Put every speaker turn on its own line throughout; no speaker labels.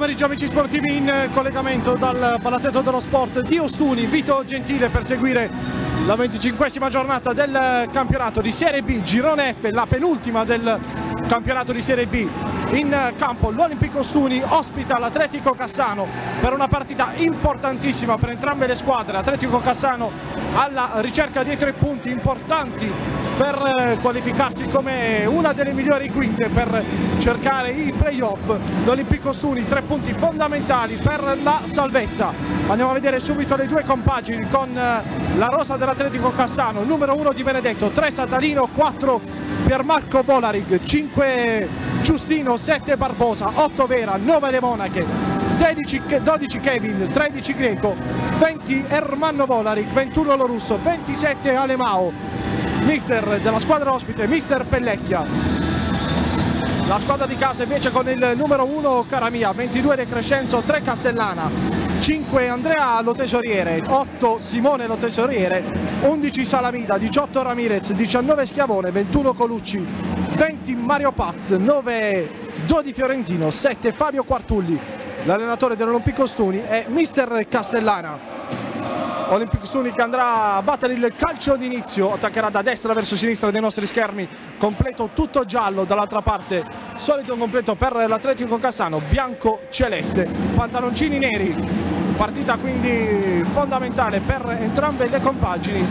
pomeriggio amici sportivi, in collegamento dal Palazzetto dello Sport di Ostuni. Vito Gentile per seguire la 25esima giornata del campionato di Serie B, Girone F, la penultima del campionato di Serie B. In campo l'Olimpico Ostuni ospita l'Atletico Cassano per una partita importantissima per entrambe le squadre. Atletico Cassano alla ricerca di 3 punti importanti per qualificarsi come una delle migliori quinte per cercare i playoff. L'Olimpico Ostuni 3 punti fondamentali per la salvezza. Andiamo a vedere subito le due compagini con la rosa dell'Atletico Cassano: numero 1 Di Benedetto, 3 Satalino, 4 Piermarco Volarig, 5 Giustino, 7 Barbosa, 8 Vera, 9 Le Monache, 12 Kevin, 13 Greco, 20 Ermanno Volarig, 21 Lorusso, 27 Alemao. Mister della squadra ospite, mister Pellecchia. La squadra di casa invece con il numero 1 Caramia, 22 De Crescenzo, 3 Castellana, 5 Andrea Lotesoriere, 8 Simone Lotesoriere, 11 Salamida, 18 Ramirez, 19 Schiavone, 21 Colucci, 20 Mario Paz, 9 Dodi Fiorentino, 7 Fabio Quartulli. L'allenatore dell'Olimpico Ostuni è mister Castellana. Olimpico Ostuni che andrà a battere il calcio d'inizio, attaccherà da destra verso sinistra dei nostri schermi, completo tutto giallo, dall'altra parte solito completo per l'Atletico Cassano, bianco celeste, pantaloncini neri. Partita quindi fondamentale per entrambe le compagini,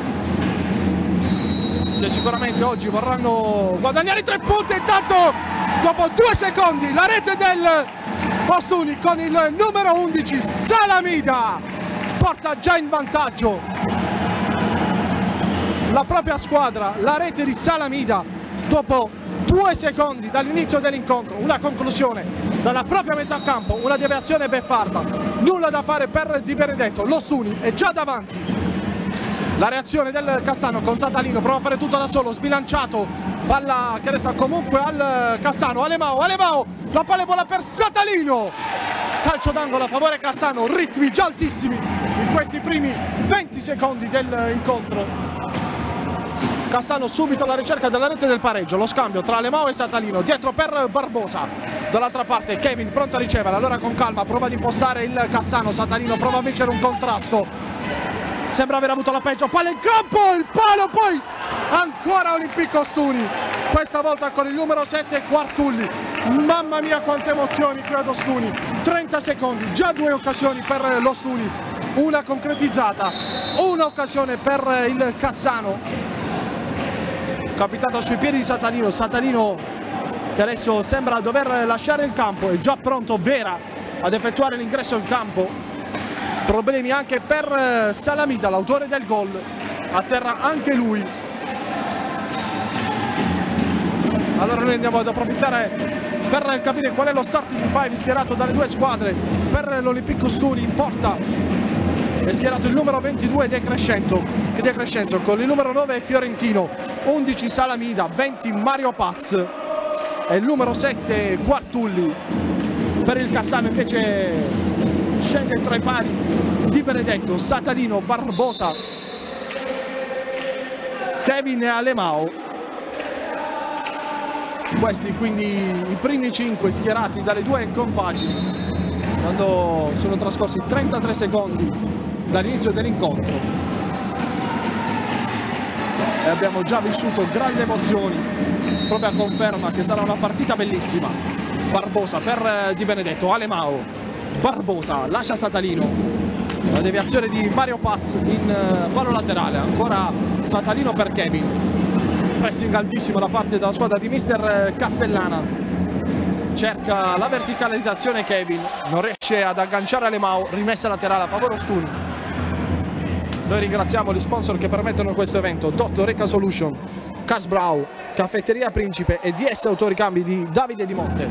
che sicuramente oggi vorranno guadagnare 3 punti. Intanto dopo 2 secondi la rete del Ostuni con il numero 11 Salamida porta già in vantaggio la propria squadra. La rete di Salamida dopo 2 secondi dall'inizio dell'incontro, una conclusione dalla propria metà campo, una deviazione beffarda, nulla da fare per Di Benedetto. L'Ostuni è già davanti. La reazione del Cassano con Satalino, prova a fare tutto da solo, sbilanciato, palla che resta comunque al Cassano. Alemao, la palla è buona per Satalino, calcio d'angolo a favore Cassano. Ritmi già altissimi in questi primi 20 secondi dell'incontro. Cassano subito alla ricerca della rete del pareggio, lo scambio tra Alemao e Satalino, dietro per Barbosa, dall'altra parte Kevin pronto a ricevere, allora con calma prova ad impostare il Cassano. Satalino prova a vincere un contrasto, sembra aver avuto la peggio, palla in campo, il palo, poi ancora Olimpico Ostuni, questa volta con il numero 7 Quartulli. Mamma mia quante emozioni qui ad Ostuni, 30 secondi, già 2 occasioni per l'Ostuni, una concretizzata, una occasione per il Cassano, capitata sui piedi di Satalino. Satalino che adesso sembra dover lasciare il campo, è già pronto Vera ad effettuare l'ingresso in campo. Problemi anche per Salamida, l'autore del gol, a terra anche lui. Allora noi andiamo ad approfittare per capire qual è lo starting five schierato dalle due squadre. Per l'Olimpico Ostuni in porta è schierato il numero 22 De Crescenzo, con il numero 9 Fiorentino, 11 Salamida, 20 Mario Paz e il numero 7 Quartulli. Per il Cassano invece scende tra i pali Di Benedetto, Satalino, Barbosa, Kevin e Alemao. Questi quindi i primi 5 schierati dalle due compagini quando sono trascorsi 33 secondi dall'inizio dell'incontro, e abbiamo già vissuto grandi emozioni, proprio a conferma che sarà una partita bellissima. Barbosa per Di Benedetto, Alemao, Barbosa lascia Satalino, la deviazione di Mario Paz in fallo laterale, ancora Satalino per Kevin, pressing altissimo da parte della squadra di mister Castellana, cerca la verticalizzazione Kevin, non riesce ad agganciare Alemao, rimessa laterale a favore Ostuni. Noi ringraziamo gli sponsor che permettono questo evento: Dottor Reca Solution, Casbrau, Caffetteria Principe e DS Autoricambi di Davide Di Monte.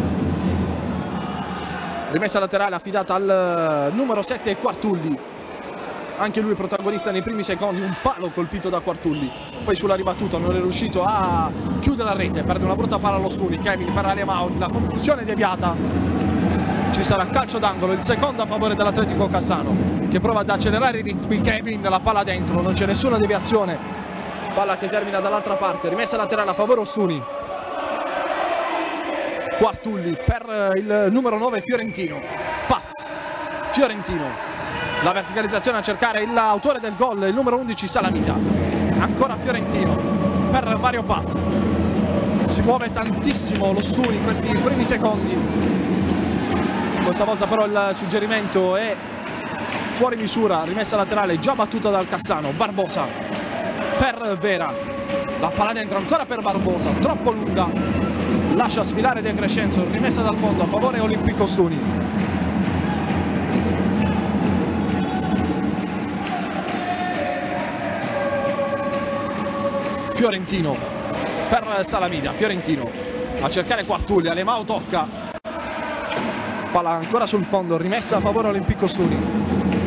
Rimessa laterale affidata al numero 7 Quartulli, anche lui protagonista nei primi secondi, un palo colpito da Quartulli, poi sulla ribattuta non è riuscito a chiudere la rete, perde una brutta palla allo Ostuni. Kevin per Alemao, la conclusione deviata, ci sarà calcio d'angolo, il secondo a favore dell'Atletico Cassano che prova ad accelerare i ritmi. Kevin, la palla dentro, non c'è nessuna deviazione, palla che termina dall'altra parte, rimessa laterale a favore Ostuni. Quartulli per il numero 9 Fiorentino. Paz, Fiorentino, la verticalizzazione a cercare l'autore del gol, il numero 11 Salamida. Ancora Fiorentino per Mario Paz. Si muove tantissimo lo Stuni in questi primi secondi. Questa volta però il suggerimento è fuori misura, rimessa laterale già battuta dal Cassano. Barbosa per Vera, la palla dentro ancora per Barbosa, troppo lunga, lascia sfilare De Crescenzo, rimessa dal fondo a favore Olimpico Stuni. Fiorentino per Salamida, Fiorentino a cercare Quartulli, Alemao tocca, palla ancora sul fondo, rimessa a favore Olimpico Stuni.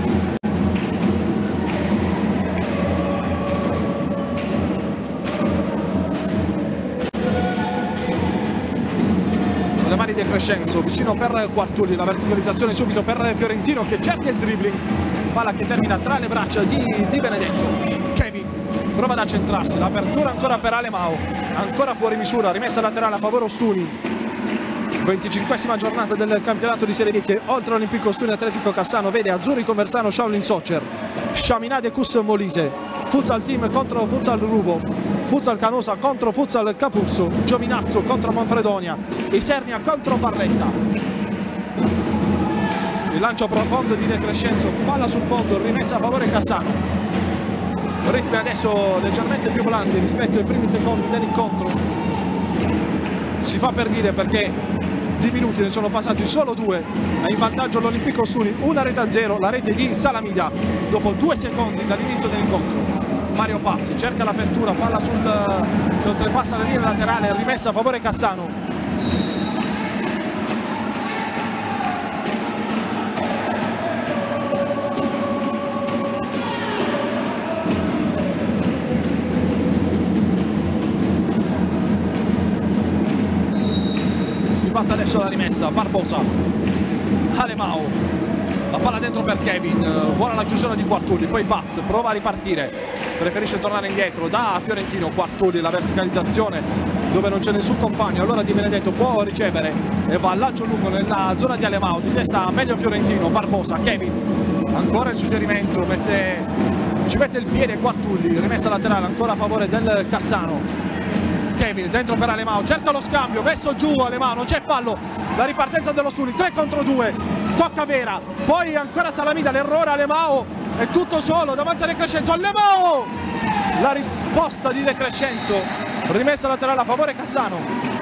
Le mani De Crescenzo, vicino per Quartulli, la verticalizzazione subito per Fiorentino che cerca il dribbling, palla che termina tra le braccia di Benedetto. Kevin prova ad accentrarsi, l'apertura ancora per Alemao, ancora fuori misura, rimessa laterale a favore Ostuni. 25esima giornata del campionato di Serie B che oltre all'Olimpico Stuni Atletico Cassano vede Azzurri Conversano Shaolin Soccer, Chaminade Cus Molise, Futsal Team contro Futsal Ruvo, Futsal Canosa contro Futsal Capuzzo, Giovinazzo contro Manfredonia, Isernia contro Barletta. Il lancio profondo di De Crescenzo, palla sul fondo, rimessa a favore Cassano. Ritmi adesso leggermente più volanti rispetto ai primi secondi dell'incontro. Si fa per dire perché di minuti ne sono passati solo 2. È in vantaggio l'Olimpico Stuni, una rete a 0, la rete di Salamida dopo 2 secondi dall'inizio dell'incontro. Mario Pazzi cerca l'apertura, palla che oltrepassa la linea laterale, rimessa a favore Cassano. Si batte adesso la rimessa, Barbosa, Alemao, la palla dentro per Kevin, buona la chiusura di Quartulli, poi Paz prova a ripartire, preferisce tornare indietro da Fiorentino. Quartulli, la verticalizzazione dove non c'è nessun compagno, allora Di Benedetto può ricevere e va al lancio lungo nella zona di Alemao, di testa meglio Fiorentino. Barbosa, Kevin, ancora il suggerimento, ci mette il piede Quartulli, rimessa laterale ancora a favore del Cassano. Kevin dentro per Alemao, cerca lo scambio, messo giù Alemao, non c'è fallo, la ripartenza dello Stuni, 3 contro 2, tocca Vera, poi ancora Salamida, l'errore Alemao, è tutto solo davanti a De Crescenzo, Alemao! La risposta di De Crescenzo, rimessa laterale a favore Cassano.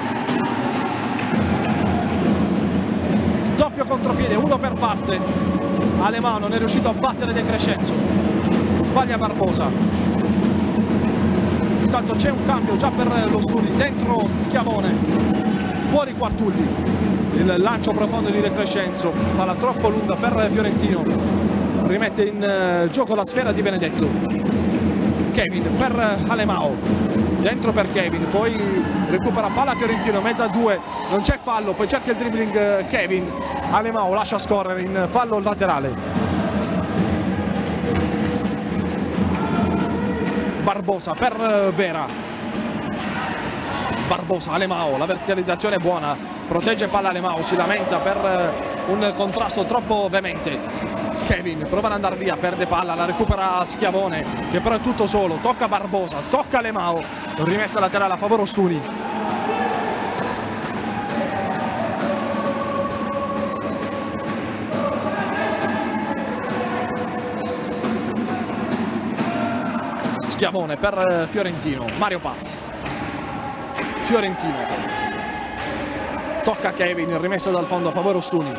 Doppio contropiede, uno per parte, Alemao non è riuscito a battere De Crescenzo, sbaglia Barbosa. Intanto c'è un cambio già per lo Stuni, dentro Schiavone, fuori Quartulli, il lancio profondo di De Crescenzo, palla troppo lunga per Fiorentino, rimette in gioco la sfera di Benedetto. Kevin per Alemao, dentro per Kevin, poi recupera palla Fiorentino, mezza a 2, non c'è fallo, poi cerca il dribbling Kevin, Alemao lascia scorrere in fallo laterale. Barbosa per Vera, Barbosa, Alemao, la verticalizzazione è buona, protegge palla Alemao, si lamenta per un contrasto troppo veemente. Kevin prova ad andare via, perde palla, la recupera Schiavone che però è tutto solo, tocca Barbosa, tocca Alemao, rimessa laterale a favore Ostuni. Schiavone per Fiorentino, Mario Paz, Fiorentino, tocca Kevin, rimessa dal fondo a favore Ostuni.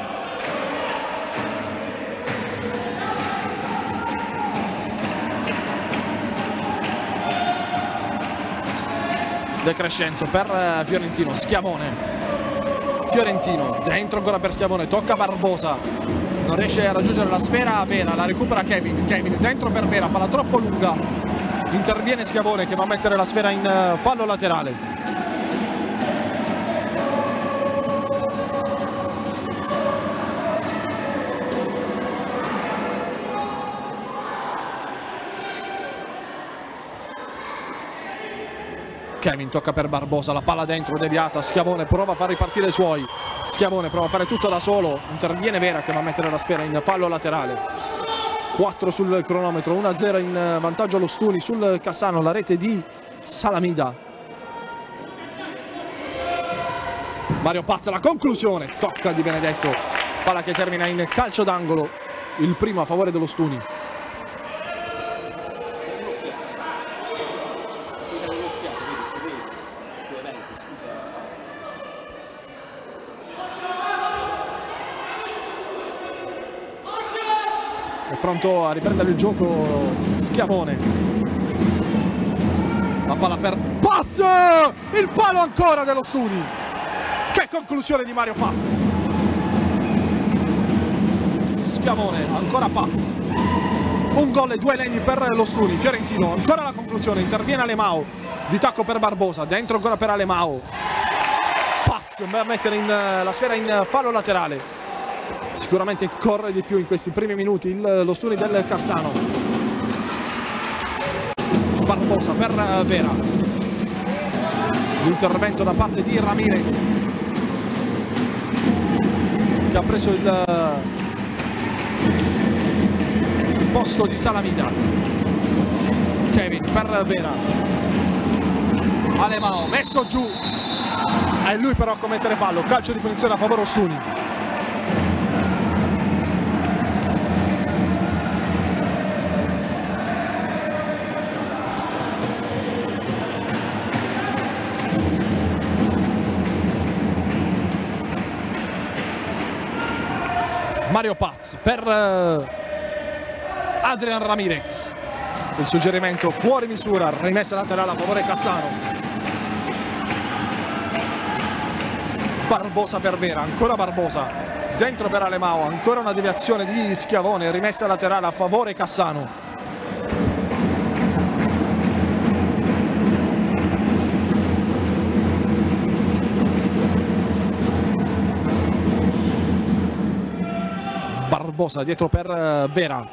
De Crescenzo per Fiorentino, Schiavone, Fiorentino, dentro ancora per Schiavone, tocca Barbosa, non riesce a raggiungere la sfera, Vera, la recupera Kevin, Kevin dentro per Vera, palla troppo lunga. Interviene Schiavone che va a mettere la sfera in fallo laterale. Kevin tocca per Barbosa, la palla dentro, deviata. Schiavone prova a far ripartire i suoi. Schiavone prova a fare tutto da solo. Interviene Vera che va a mettere la sfera in fallo laterale. 4 sul cronometro, 1-0 in vantaggio allo Stuni sul Cassano, la rete di Salamida. Mario Pazza, la conclusione, tocca Di Benedetto. Palla che termina in calcio d'angolo, il primo a favore dello Stuni. È pronto a riprendere il gioco Schiavone. La palla per Paz! Il palo ancora dello Stuni. Che conclusione di Mario Paz. Schiavone, ancora Paz. Un gol e 2 legni per lo Stuni. Fiorentino, ancora la conclusione. Interviene Alemao. Di tacco per Barbosa. Dentro ancora per Alemao. Paz va a mettere la sfera in fallo laterale. Sicuramente corre di più in questi primi minuti lo Stuni del Cassano. Barbosa per Vera. L'intervento da parte di Ramirez, che ha preso il posto di Salamida. Kevin per Vera. Alemao messo giù. È lui però a commettere fallo. Calcio di punizione a favore Stuni. Mario Paz per Adrian Ramirez. Il suggerimento fuori misura, rimessa laterale a favore Cassano. Barbosa per Vera, ancora Barbosa. Dentro per Alemao, ancora una deviazione di Schiavone, rimessa laterale a favore Cassano. Barbosa dietro per Vera.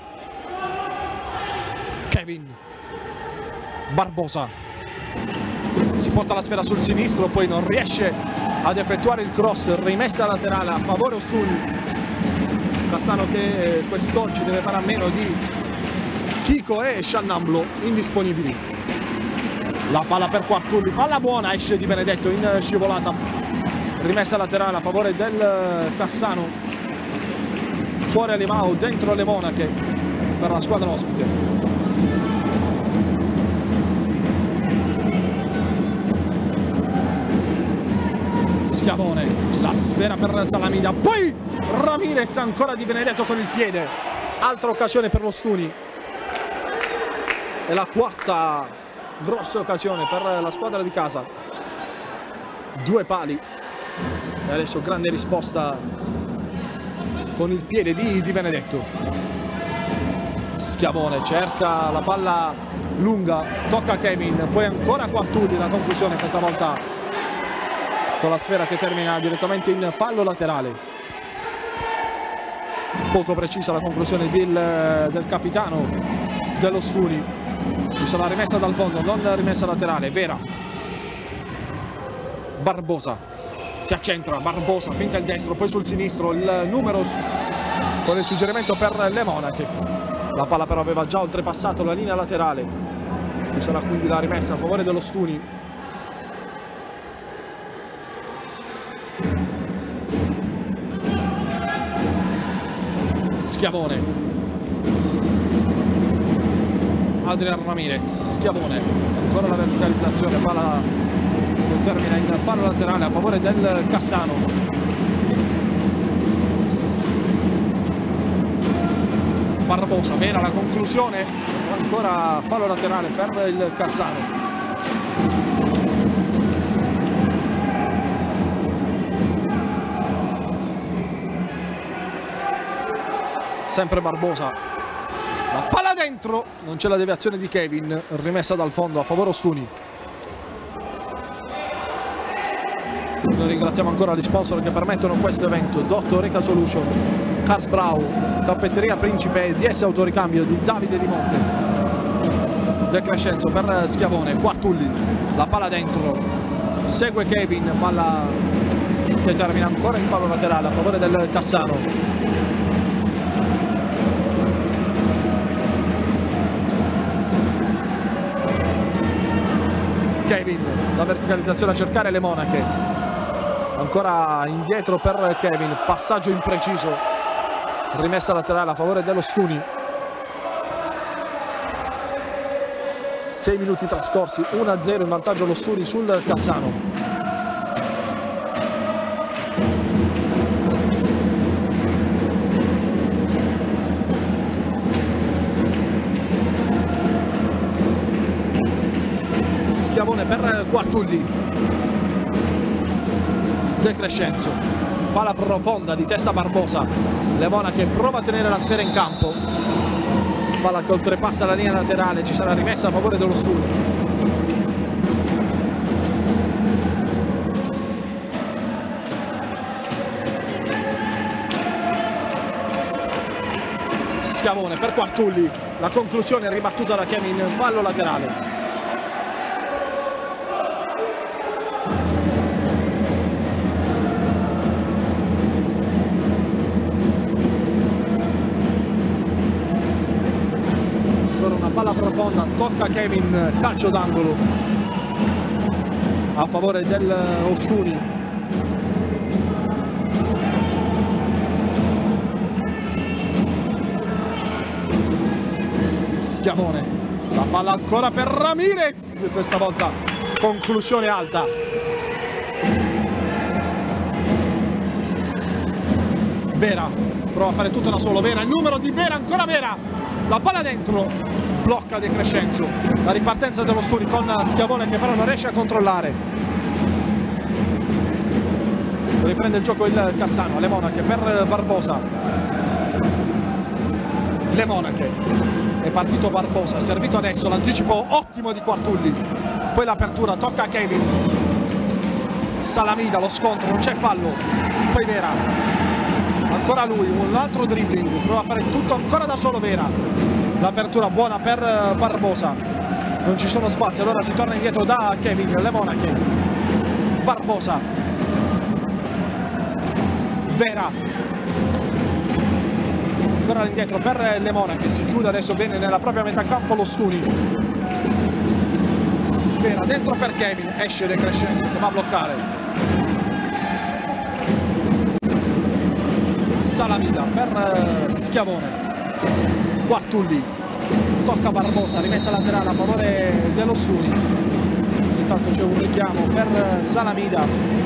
Kevin. Barbosa. Si porta la sfera sul sinistro, poi non riesce ad effettuare il cross. Rimessa laterale a favore Ostuni. Cassano che quest'oggi deve fare a meno di Chico e Sciannamblo indisponibili. La palla per Quartulli. Palla buona, esce Di Benedetto in scivolata. Rimessa laterale a favore del Cassano. Fuori Alemao, dentro le Monache per la squadra ospite. Schiavone, la sfera per Salamida, poi Ramirez, ancora Di Benedetto con il piede. Altra occasione per lo Stuni. E la quarta grossa occasione per la squadra di casa. 2 pali. E adesso grande risposta con il piede di Benedetto. Schiavone cerca la palla lunga, tocca a Kevin, poi ancora Quartulli, la conclusione questa volta con la sfera che termina direttamente in fallo laterale. Poco precisa la conclusione del capitano dello Stuni. Ci sarà rimessa dal fondo, non rimessa laterale. Vera. Barbosa. Si accentra, Barbosa, finta il destro, poi sul sinistro il numero con il suggerimento per le Monache. La palla però aveva già oltrepassato la linea laterale. Ci sarà quindi la rimessa a favore dello Stuni. Schiavone. Adrian Ramirez, Schiavone, ancora la verticalizzazione, palla termina in fallo laterale a favore del Cassano. Barbosa, Vera la conclusione, ancora fallo laterale per il Cassano. Sempre Barbosa, la palla dentro, non c'è la deviazione di Kevin, rimessa dal fondo a favore Ostuni. Noi ringraziamo ancora gli sponsor che permettono questo evento: Dottor Reca Solution, Cars Brau, Caffetteria Principe e DS Autoricambio di Davide Di Monte. De Crescenzo per Schiavone, Quartulli, la palla dentro, segue Kevin, palla che termina ancora in fallo laterale a favore del Cassano. Kevin, la verticalizzazione a cercare le Monache, ancora indietro per Kevin, passaggio impreciso, rimessa laterale a favore dello Stuni. 6 minuti trascorsi, 1-0 in vantaggio lo Stuni sul Cassano. Schiavone per Quartulli, De Crescenzo, palla profonda di testa Barbosa, le Monache prova a tenere la sfera in campo, palla che oltrepassa la linea laterale, ci sarà rimessa a favore dello Stuni. Schiavone per Quartulli, la conclusione ribattuta da Kevin, fallo laterale. Palla profonda, tocca Kevin, calcio d'angolo a favore del Ostuni. Schiavone, la palla ancora per Ramirez, questa volta conclusione alta. Vera prova a fare tutto da solo, Vera, il numero di Vera, ancora Vera, la palla dentro, blocca De Crescenzo, la ripartenza dello Stuni con Schiavone che però non riesce a controllare. Riprende il gioco il Cassano, le Monache per Barbosa, le Monache, è partito Barbosa, servito adesso l'anticipo ottimo di Quartulli, poi l'apertura, tocca a Kevin, Salamida, lo scontro, non c'è fallo, poi Vera, ancora lui, un altro dribbling, prova a fare tutto ancora da solo Vera. L'apertura buona per Barbosa, non ci sono spazi, allora si torna indietro da Kevin, le Monache, Barbosa, Vera, ancora indietro per le Monache, si chiude adesso bene nella propria metà campo lo Stuni. Vera dentro per Kevin, esce De Crescenzo che va a bloccare. Salamida per Schiavone. Quartulli, tocca Barbosa, rimessa laterale a favore dello Stuni. Intanto c'è un richiamo per Salamida.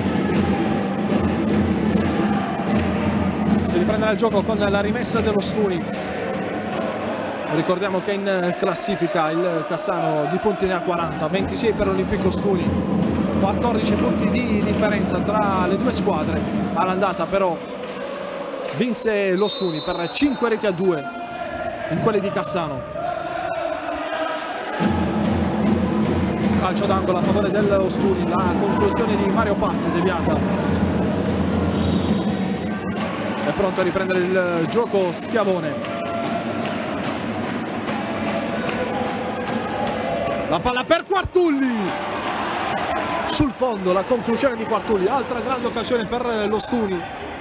Si riprenderà il gioco con la rimessa dello Stuni. Ricordiamo che in classifica il Cassano di punti ne ha 40, 26 per l'Olimpico Stuni, 14 punti di differenza tra le due squadre. All'andata però vinse lo Stuni per 5-2 in quelli di Cassano. Calcio d'angolo a favore dello Stuni, la conclusione di Mario Pazzi deviata. È pronto a riprendere il gioco Schiavone. La palla per Quartulli, sul fondo la conclusione di Quartulli, altra grande occasione per lo Stuni.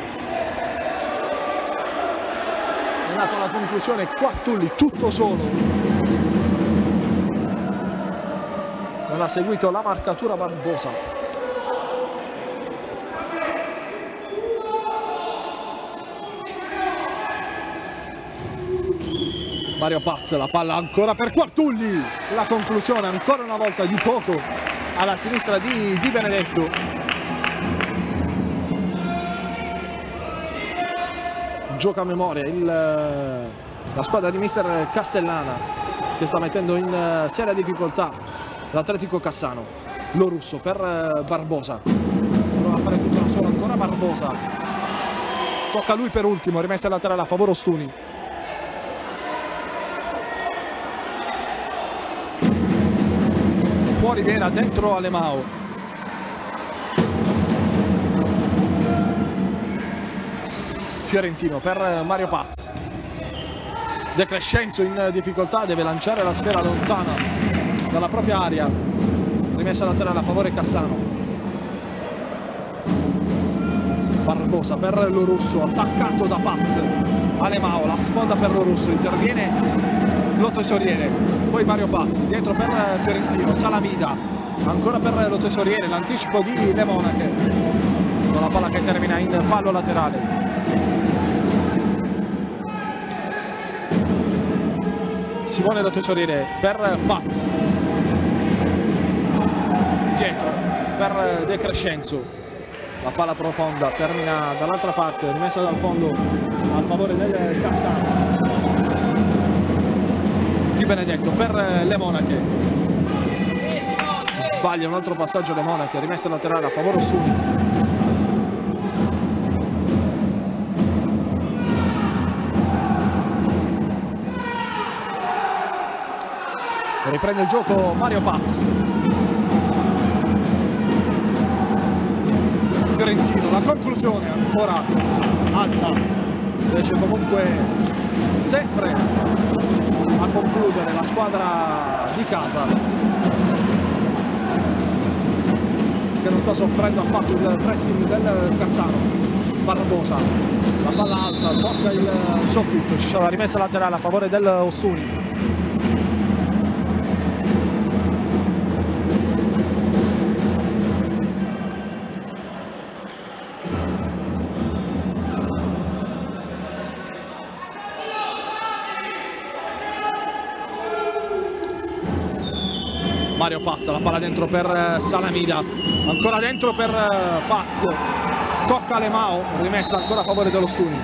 È nata la conclusione, Quartulli tutto solo, non ha seguito la marcatura Barbosa. Mario Paz, la palla ancora per Quartulli, la conclusione ancora una volta di poco alla sinistra di Benedetto. Gioca a memoria la squadra di mister Castellana, che sta mettendo in seria difficoltà l'Atletico Cassano. Lo Russo per Barbosa, prova a fare tutto da solo, ancora Barbosa, tocca a lui per ultimo, rimessa laterale a favore Ostuni. Fuori Vera, dentro Alemao. Fiorentino per Mario Paz. De Crescenzo in difficoltà, deve lanciare la sfera lontana dalla propria area, rimessa laterale a favore Cassano. Barbosa per lo russo, attaccato da Paz. Alemao, la sponda per lo russo, interviene lo tesoriere, poi Mario Paz, dietro per Fiorentino, Salamida, ancora per lo tesoriere, l'anticipo di Le Monache, con la palla che termina in fallo laterale. Simone lo tesoriere per Paz, dietro per De Crescenzo, la palla profonda termina dall'altra parte, rimessa dal fondo a favore del Cassano. Di Benedetto per Le Monache, sbaglia un altro passaggio Le Monache, rimessa laterale a favore Ostuni. Riprende il gioco Mario Paz. Fiorentino, la conclusione ancora alta, riesce comunque sempre a concludere la squadra di casa, che non sta soffrendo affatto il pressing del Cassano. Barbosa, la palla alta, tocca il soffitto, ci sarà la rimessa laterale a favore del Ostuni. Mario Paz, la palla dentro per Salamida, ancora dentro per Paz, tocca Alemao, rimessa ancora a favore dello Stuni.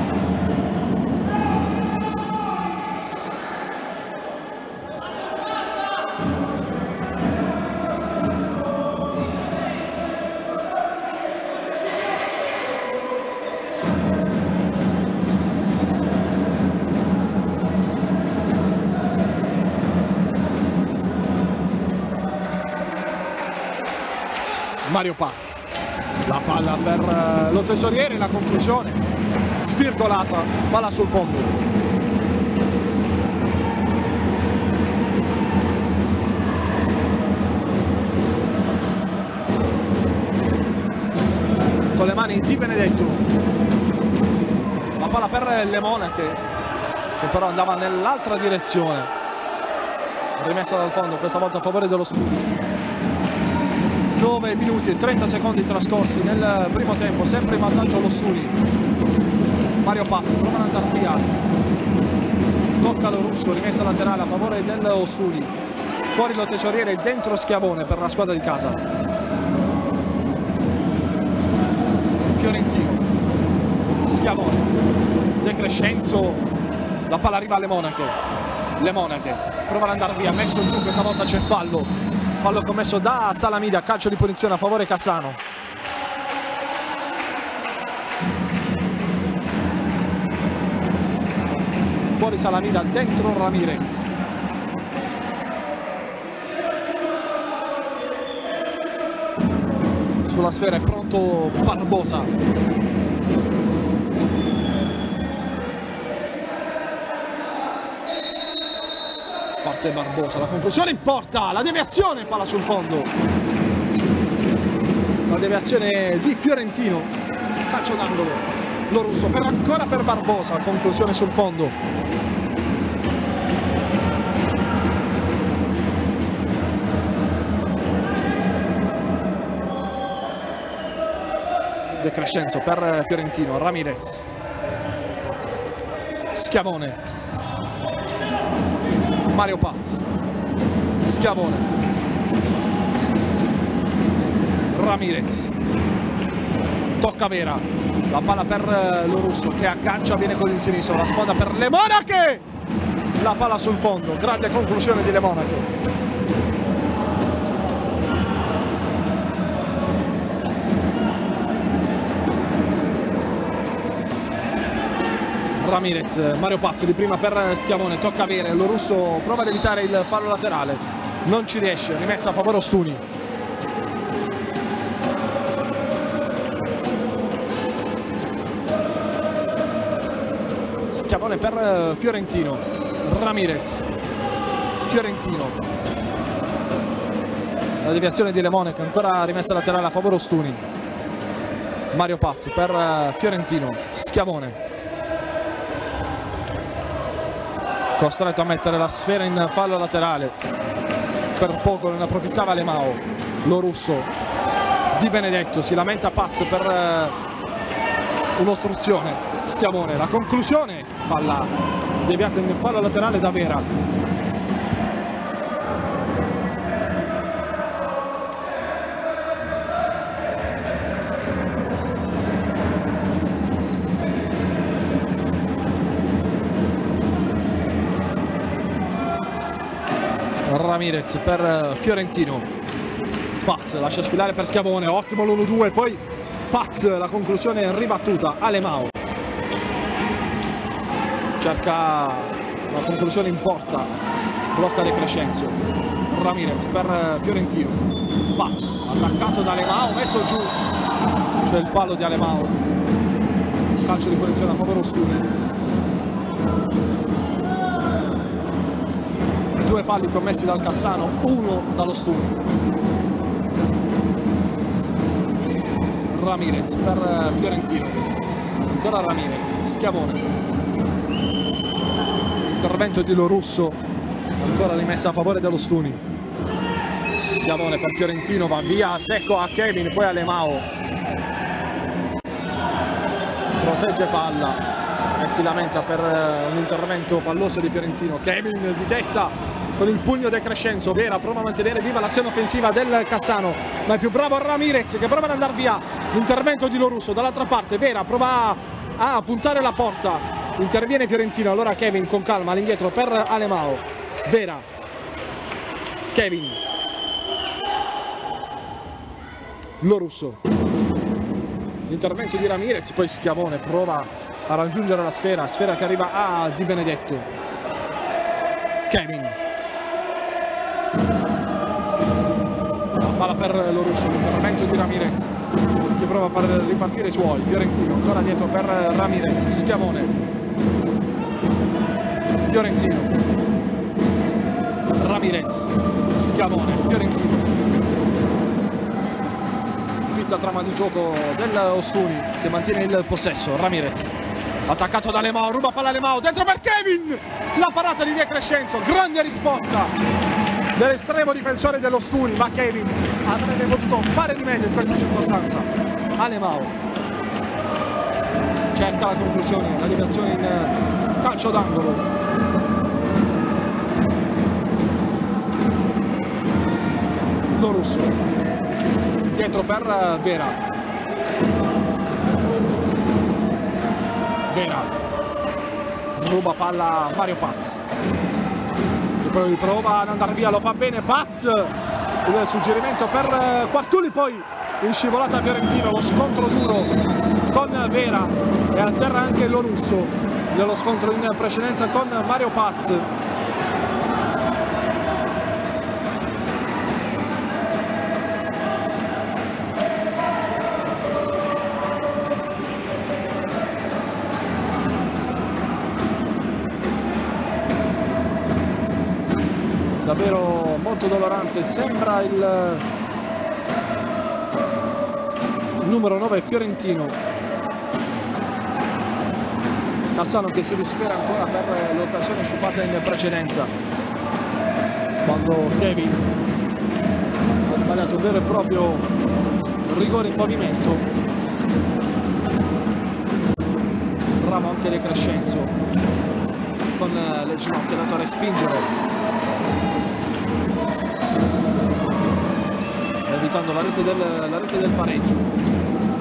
Mario Paz, la palla per lo tesoriere, la conclusione svirgolata, palla sul fondo. Con le mani Di Benedetto, la palla per Le Monache, che però andava nell'altra direzione, rimessa dal fondo, questa volta a favore dello Studi. 9 minuti e 30 secondi trascorsi nel primo tempo, sempre in vantaggio lo Stuni. Mario Paz prova ad andare via, tocca lo russo, rimessa laterale a favore dello Stuni. Fuori lo tesoriere, dentro Schiavone per la squadra di casa. Fiorentino, Schiavone, De Crescenzo, la palla arriva alle Monache. Le Monache prova ad andare via, messo giù, questa volta c'è fallo. Fallo commesso da Salamida, calcio di punizione a favore Cassano. Fuori Salamida, dentro Ramirez. Sulla sfera è pronto Barbosa. Parte Barbosa, la conclusione in porta, la deviazione, palla sul fondo. La deviazione di Fiorentino, calcio d'angolo, lo russo ancora per Barbosa, conclusione sul fondo. De Crescenzo per Fiorentino, Ramirez, Schiavone, Mario Paz, Schiavone, Ramirez, tocca Vera, la palla per lo russo che aggancia, viene con il sinistro, la sponda per Le Monache, la palla sul fondo, grande conclusione di Le Monache. Ramirez, Mario Paz di prima per Schiavone, tocca avere, lo russo prova ad evitare il fallo laterale, non ci riesce, rimessa a favore Ostuni. Schiavone per Fiorentino, Ramirez, Fiorentino, la deviazione di Lemone che ancora rimessa laterale a favore Ostuni. Mario Pazzi per Fiorentino, Schiavone costretto a mettere la sfera in fallo laterale, per poco ne approfittava Alemao. Lo Russo, Di Benedetto, si lamenta Paz per un'ostruzione. Schiavone, la conclusione, palla deviata in fallo laterale da Vera. Ramirez per Fiorentino, Paz lascia sfilare per Schiavone, ottimo l'1-2, poi Paz, la conclusione ribattuta, Alemao cerca la conclusione in porta, blocca De Crescenzo. Ramirez per Fiorentino, Paz attaccato da Alemao, messo giù, c'è il fallo di Alemao, calcio di punizione a favore Ostuni. Due falli commessi dal Cassano, uno dallo Ostuni. Ramirez per Fiorentino, ancora Ramirez, Schiavone, intervento di Lo Russo, ancora rimessa a favore dello Ostuni. Schiavone per Fiorentino, va via secco a Kevin, poi Alemao protegge palla e si lamenta per un intervento falloso di Fiorentino. Kevin di testa con il pugno De Crescenzo. Vera prova a mantenere viva l'azione offensiva del Cassano, ma è più bravo Ramirez che prova ad andare via. L'intervento di Lo Russo dall'altra parte, Vera prova a puntare la porta, interviene Fiorentino, allora Kevin con calma all'indietro per Alemao. Vera, Kevin, Lo Russo, l'intervento di Ramirez, poi Schiavone prova a raggiungere la sfera, sfera che arriva a Di Benedetto. Kevin, la palla per Lo Russo, l'intervento di Ramirez che prova a far ripartire i suoi. Fiorentino ancora dietro per Ramirez, Schiavone, Fiorentino, Ramirez, Schiavone, Fiorentino, fitta trama di gioco del Ostuni che mantiene il possesso. Ramirez attaccato da Alemao, ruba palla Alemao, dentro per Kevin, la parata di De Crescenzo, grande risposta dell'estremo difensore dello Ostuni, ma Kevin avrebbe potuto fare di meglio in questa circostanza. Alemao cerca la conclusione, la deviazione in calcio d'angolo. Lo Russo dietro per Vera, Vera ruba palla Mario Paz, e poi prova ad andare via, lo fa bene Paz, il suggerimento per Quartuli, poi in scivolata Fiorentino, lo scontro duro con Vera e a terra anche Lo Russo dello scontro in precedenza con Mario Paz. Davvero molto dolorante, sembra il numero 9 Fiorentino. Cassano che si dispera ancora per l'occasione sciupata in precedenza, quando Kevin ha sbagliato un vero e proprio rigore in movimento. Bravo anche De Crescenzo con le ginocchia dato a respingere, evitando la rete del pareggio.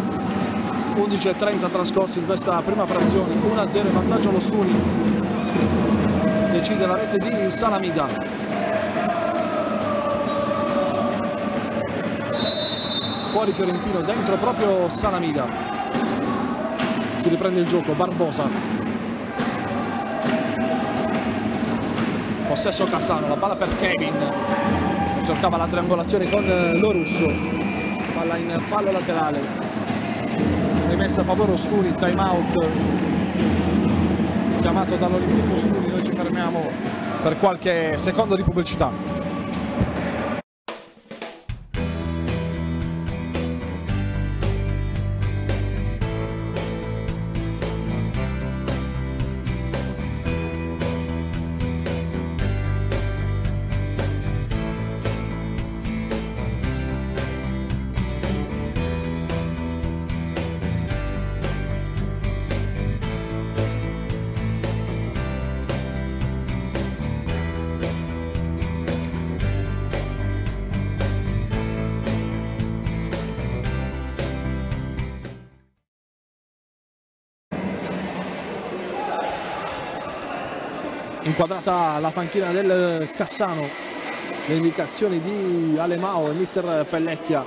11:30 trascorsi in questa prima frazione, 1-0 in vantaggio allo Stuni. Decide la rete di Salamida. Fuori Fiorentino, dentro proprio Salamida. Si riprende il gioco, Barbosa. Possesso Cassano, la palla per Kevin. Cercava la triangolazione con Lo Russo. Palla in fallo laterale. Rimessa a favore Ostuni, time out chiamato dall'Olimpico Ostuni. Noi ci fermiamo per qualche secondo di pubblicità. Inquadrata la panchina del Cassano, le indicazioni di Alemao e mister Pellecchia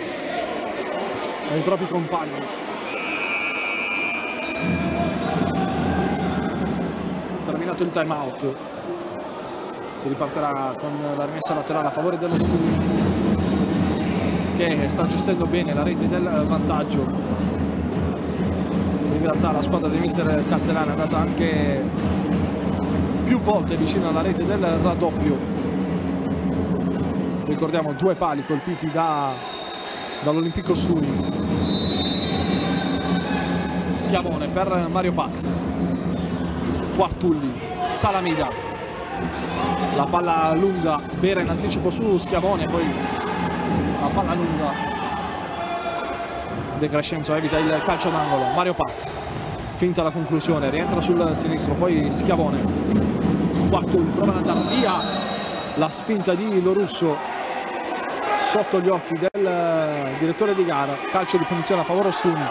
ai propri compagni. Terminato il time out, si ripartirà con la rimessa laterale a favore dello Stuni, che sta gestendo bene la rete del vantaggio. In realtà la squadra di mister Castellano è andata anche più volte vicino alla rete del raddoppio. Ricordiamo 2 pali colpiti dall'Olimpico Stuni. Schiavone per Mario Paz, Quartulli, Salamida, la palla lunga, Vera in anticipo su Schiavone, poi la palla lunga, De Crescenzo evita il calcio d'angolo. Mario Paz, finta la conclusione, rientra sul sinistro, poi Schiavone, Quartulli prova ad andare via, la spinta di Lorusso sotto gli occhi del direttore di gara, calcio di punizione a favore Stuni.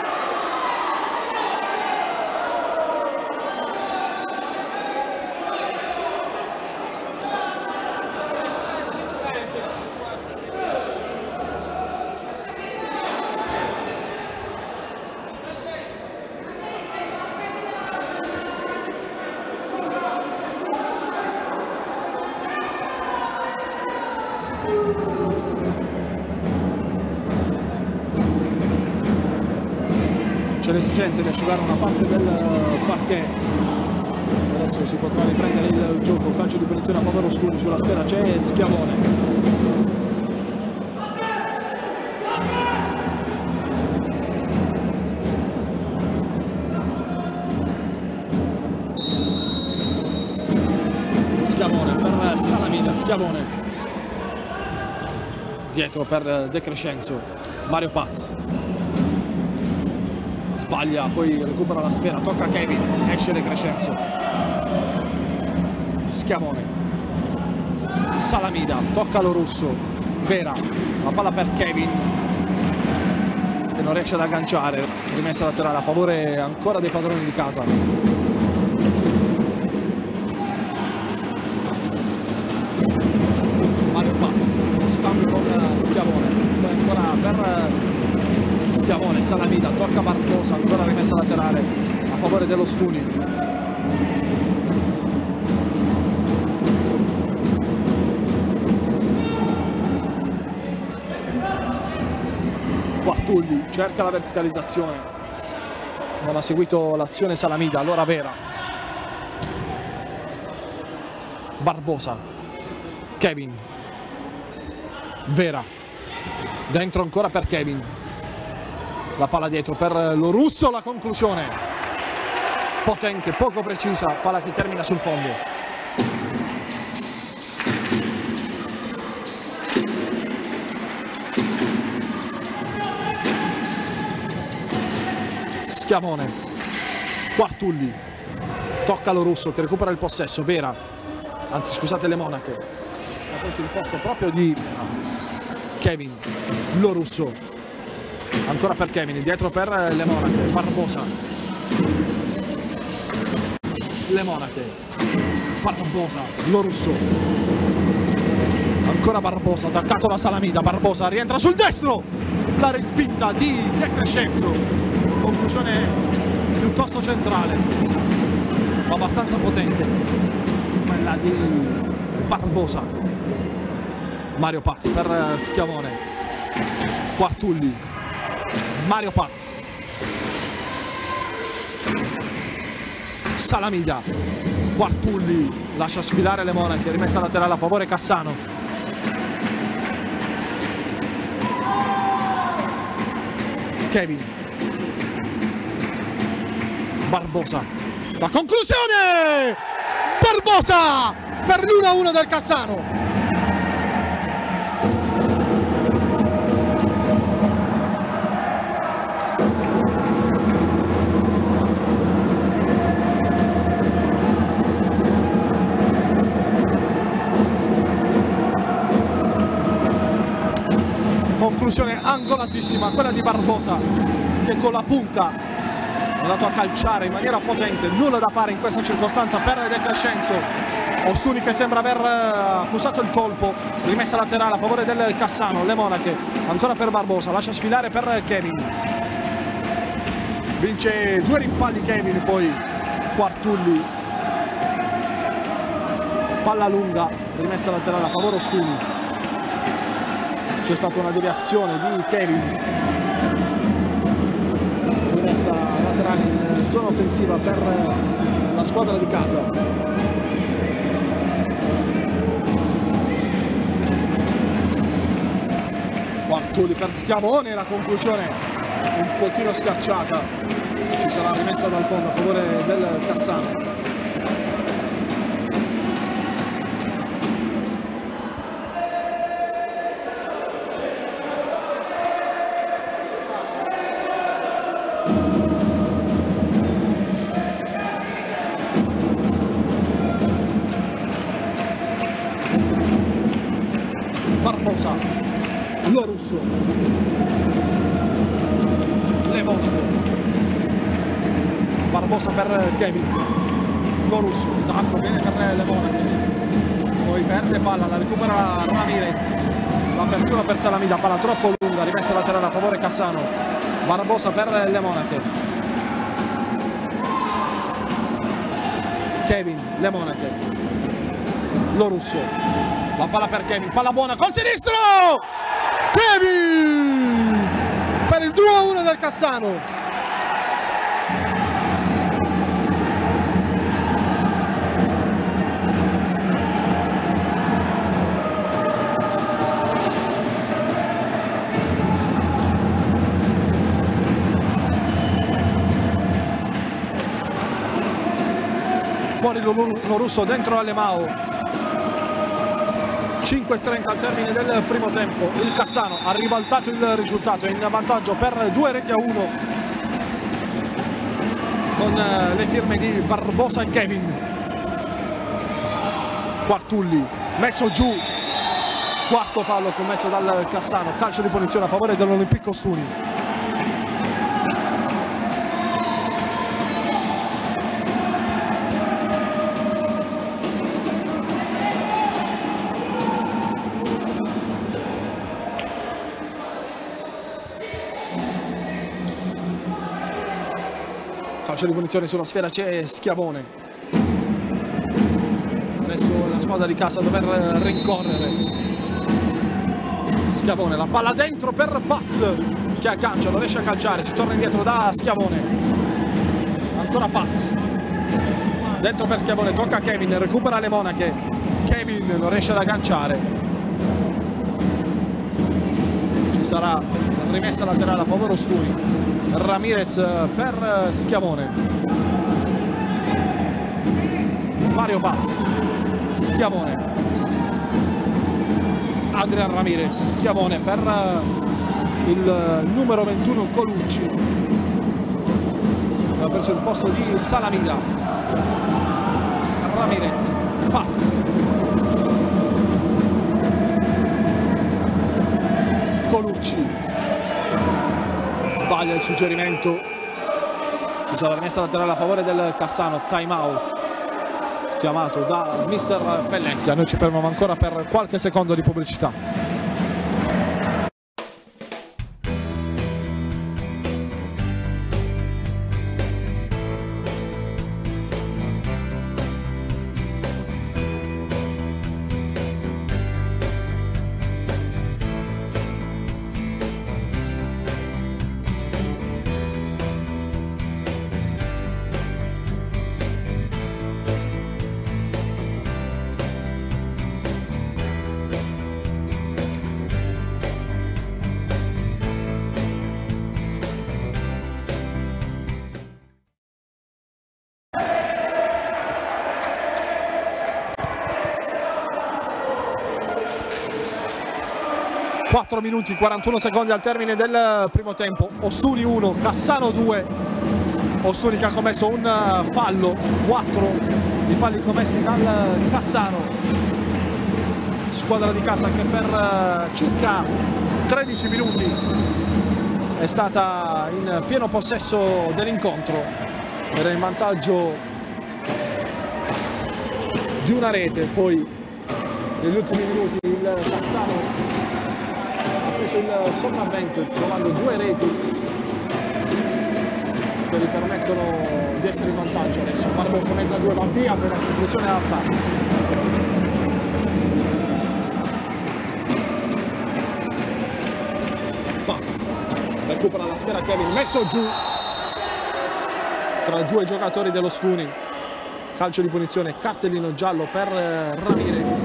C'è l'esigenza di asciugare una parte del parquet. Adesso si potrà riprendere il gioco, calcio di punizione a favore Stuni, sulla sfera c'è Schiavone. Schiavone per Salamida, Schiavone dietro per De Crescenzo, Mario Paz sbaglia, poi recupera la sfera, tocca a Kevin, esce De Crescenzo, Schiavone, Salamida, tocca Lorusso, Vera, la palla per Kevin che non riesce ad agganciare, rimessa laterale a favore ancora dei padroni di casa. Mario Paz, lo scambio con Schiavone, poi ancora per Schiavone, Salamida, tocca Barbosa, ancora rimessa laterale a favore dello Stuni. Quartulli cerca la verticalizzazione, non ha seguito l'azione Salamida, allora Vera, Barbosa, Kevin, Vera, dentro ancora per Kevin, la palla dietro per Lorusso, la conclusione potente, poco precisa, palla che termina sul fondo. Schiavone, Quartulli, tocca Lorusso che recupera il possesso, Vera, anzi scusate le Monache, ha preso il posto proprio di Kevin, Lorusso, ancora per Kevin, dietro per le Monache, Barbosa, le Monache, Barbosa, Lorusso, ancora Barbosa, attaccato da Salamida, Barbosa rientra sul destro, la respinta di De Crescenzo, conclusione piuttosto centrale, ma abbastanza potente, quella di Barbosa. Mario Paz per Schiavone, Quartulli, Mario Paz, Salamida, Quartulli lascia sfilare le Monache, rimessa laterale a favore Cassano. Kevin, Barbosa, la conclusione! Barbosa per l'1-1 del Cassano. Conclusione angolatissima, quella di Barbosa che con la punta è andato a calciare in maniera potente, nulla da fare in questa circostanza per De Crescenzo. Ostuni che sembra aver accusato il colpo, rimessa laterale a favore del Cassano. Le Monache ancora per Barbosa, lascia sfilare per Kevin, vince 2 rimpalli Kevin, poi Quartulli, palla lunga, rimessa laterale a favore Ostuni. C'è stata una deviazione di Kevin, rimessa laterale in zona offensiva per la squadra di casa. Quartulli per Schiavone, la conclusione un pochino schiacciata, ci sarà rimessa dal fondo a favore del Cassano. Barbosa, Lo Russo, Le Monache, Barbosa per Kevin, Lo Russo, attacco bene per Le Monache, poi perde palla, la recupera Ramirez, l'apertura per Salamida, palla troppo lunga, rimessa laterale a favore Cassano. Barbosa per Le Monache, Kevin, Le Monache, Lo Russo, la palla per Kevin, palla buona col sinistro, Kevin per il 2-1 del Cassano. Fuori Lo Russo, dentro Alemao. 5:30 al termine del primo tempo, il Cassano ha ribaltato il risultato, è in vantaggio per 2-1 con le firme di Barbosa e Kevin. Quartulli messo giù, quarto fallo commesso dal Cassano, calcio di punizione a favore dell'Olimpico Ostuni. Calcio di punizione sulla sfera, c'è Schiavone. Adesso la squadra di casa a dover rincorrere. Schiavone, la palla dentro per Paz che aggancia, non riesce a calciare, si torna indietro da Schiavone. Ancora Paz. Dentro per Schiavone, tocca a Kevin, recupera Le Monache. Kevin non riesce ad agganciare. Ci sarà rimessa laterale a favore Ostuni. Ramirez per Schiavone, Mario Paz, Schiavone, Adrian Ramirez, Schiavone per il numero 21 Colucci, che ha preso il posto di Salamida. Ramirez, Paz, Colucci. Sbaglia il suggerimento, ci sarà rimessa laterale a favore del Cassano, time out chiamato da mister Pellecchia. Noi ci fermiamo ancora per qualche secondo di pubblicità. Quattro minuti 41 secondi al termine del primo tempo. Ostuni 1, Cassano 2. Ostuni che ha commesso un fallo, 4 i falli commessi dal Cassano. Squadra di casa che per circa 13 minuti è stata in pieno possesso dell'incontro, era in vantaggio di una rete, poi negli ultimi minuti il Cassano ha preso il sopravvento trovando 2 reti che gli permettono di essere in vantaggio adesso. Barbosa mezza 2 va via per la conclusione dell'attacco. Paz recupera la sfera, Kevin messo giù tra 2 giocatori dello Stuni. Calcio di punizione, cartellino giallo per Ramirez.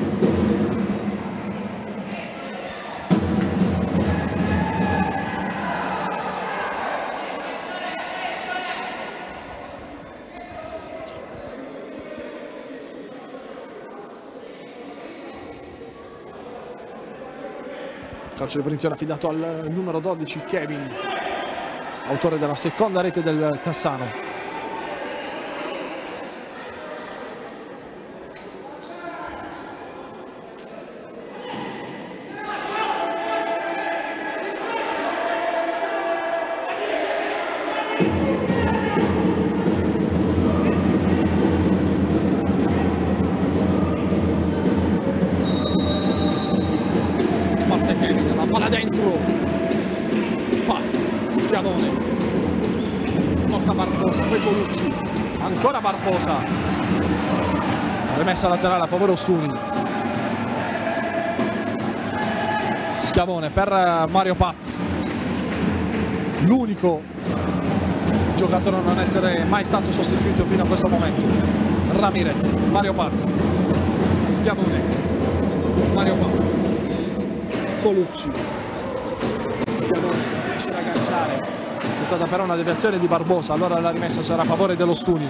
Calcio di punizione affidato al numero 12 Kevin, autore della seconda rete del Cassano. Barbosa, rimessa laterale a favore Ostuni. Schiavone per Mario Paz, l'unico giocatore a non essere mai stato sostituito fino a questo momento. Ramirez, Mario Paz, Schiavone, Mario Paz, Colucci, Schiavone riesce ad agganciare. È stata però una deviazione di Barbosa, allora la rimessa sarà a favore dello Stuni.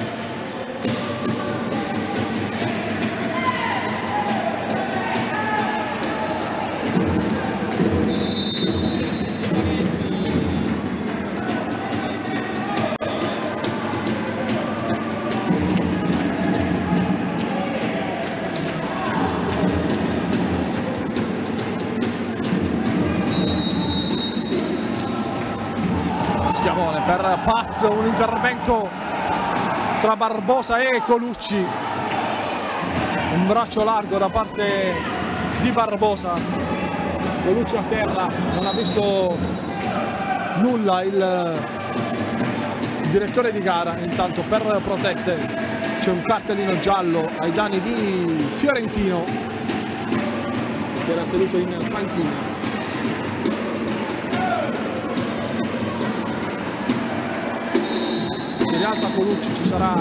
Per Paz, un intervento tra Barbosa e Colucci, un braccio largo da parte di Barbosa. Colucci a terra, non ha visto nulla il direttore di gara. Intanto per proteste c'è un cartellino giallo ai danni di Fiorentino, che era seduto in panchina. Rialza Colucci, ci sarà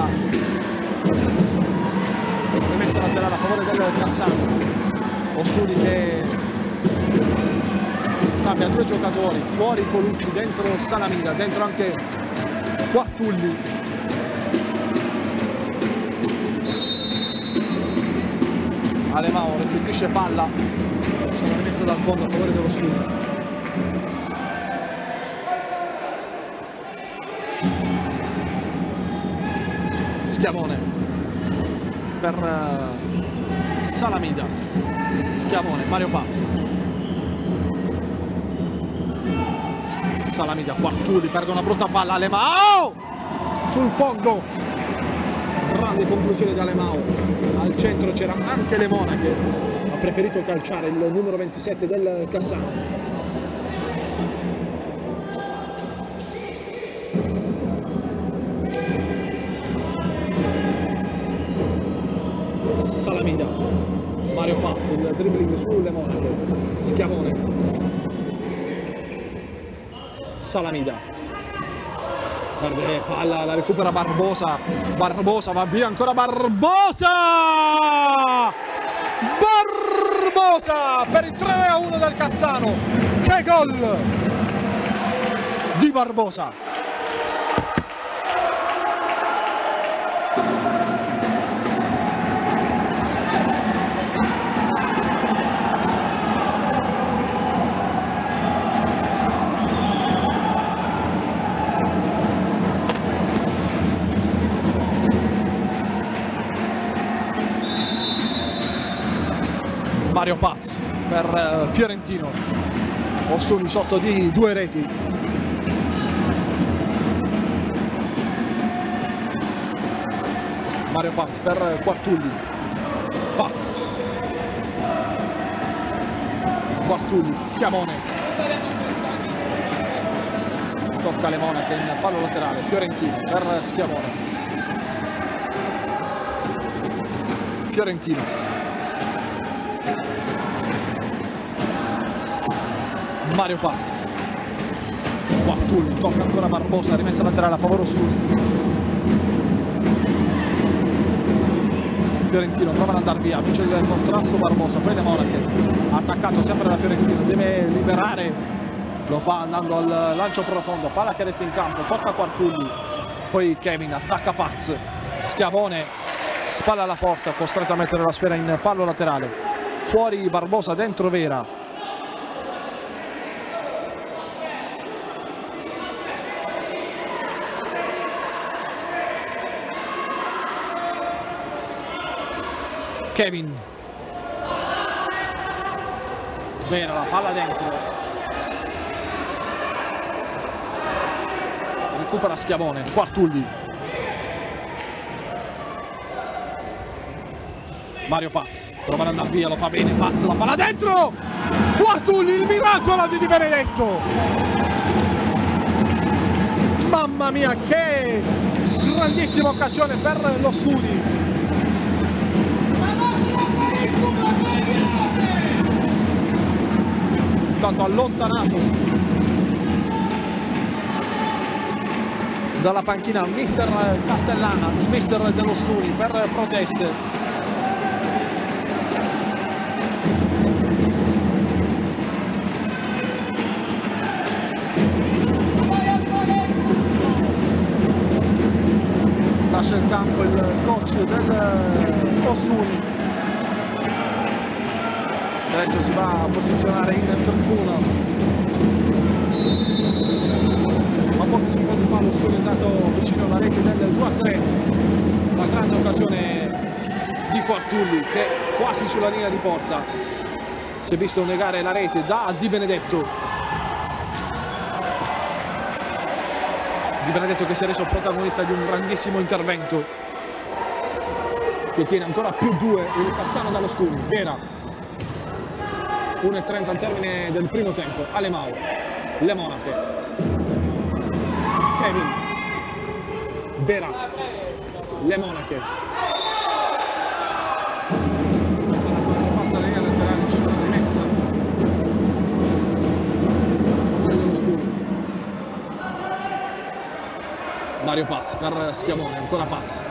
rimessa laterale a favore del Cassano. Ostuni che cambia 2 giocatori, fuori Colucci, dentro Salamina, dentro anche Quartulli. Alemao restituisce palla, sono rimessa dal fondo a favore dello Stuni. Schiavone per Salamida, Schiavone, Mario Paz, Salamida, Quartulli perde una brutta palla, Alemao sul fondo, grande conclusione di Alemao. Al centro c'era anche Lemona che ha preferito calciare il numero 27 del Cassano. Salamida, Mario Paz, il dribbling sulle Monache, Schiavone, Salamida, perde palla, la recupera Barbosa, Barbosa va via ancora, Barbosa per il 3-1 del Cassano. Che gol di Barbosa! Mario Paz per Fiorentino, Ostuni sotto di 2 reti. Mario Paz per Quartulli, Paz, Quartulli, Schiavone, tocca le Monache in fallo laterale, Fiorentino per Schiavone, Fiorentino, Mario Paz, Quartulli, tocca ancora Barbosa, rimessa laterale a favore Ostuni. Fiorentino prova ad andare via, vince il contrasto Barbosa, poi le Monache, attaccato sempre da Fiorentino, deve liberare, lo fa andando al lancio profondo, palla che resta in campo, tocca Quartulli, poi Kevin attacca Paz, Schiavone spalla alla porta, costretto a mettere la sfera in fallo laterale, fuori Barbosa, dentro Vera. Kevin, Vera, la palla dentro, recupera Schiavone, Quartulli, Mario Paz, prova ad andare via, lo fa bene, Paz, la palla dentro, Quartulli, il miracolo di Di Benedetto, mamma mia che grandissima occasione per lo Studi. Tanto allontanato dalla panchina mister Castellana, il mister dello Studi per proteste. Lascia il campo il coach dello Studi. Adesso si va a posizionare in tribuna, ma pochi secondi fa lo Studi è andato vicino alla rete del 2-3, una grande occasione di Quartulli che quasi sulla linea di porta si è visto negare la rete da Di Benedetto. Di Benedetto che si è reso protagonista di un grandissimo intervento che tiene ancora più 2 il Cassano dallo Studi. Vera, 1:30 al termine del primo tempo, Alemao, le Monache, Kevin, Vera, le Monache, passa la linea laterale, ci sarà rimessa, dello Studi, Mario Paz per Schiavone, ancora Paz,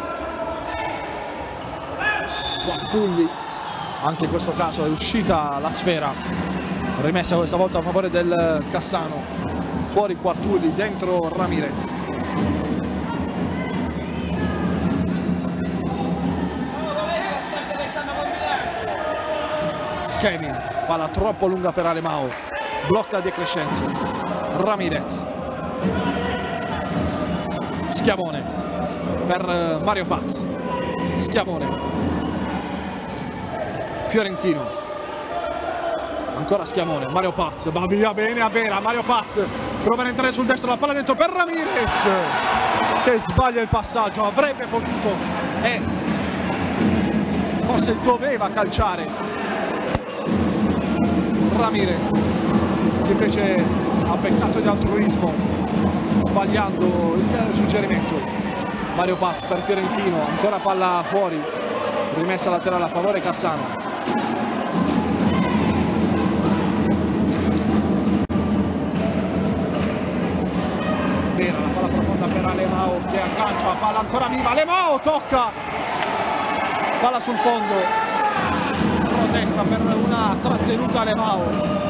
Quartulli. Anche in questo caso è uscita la sfera, rimessa questa volta a favore del Cassano, fuori Quartulli, dentro Ramirez. Kevin, palla troppo lunga per Alemao, blocca De Crescenzo, Ramirez, Schiavone per Mario Paz, Schiavone, Fiorentino, ancora Schiavone, Mario Paz, va via bene a Vera, Mario Paz prova ad entrare sul destro, la palla dentro per Ramirez che sbaglia il passaggio, avrebbe potuto e forse doveva calciare Ramirez che invece ha peccato di altruismo sbagliando il suggerimento. Mario Paz per Fiorentino, ancora palla fuori, rimessa laterale a favore Cassano. Vera, la palla profonda per Alemao che aggancia, palla ancora viva, Alemao tocca, palla sul fondo, protesta per una trattenuta Alemao,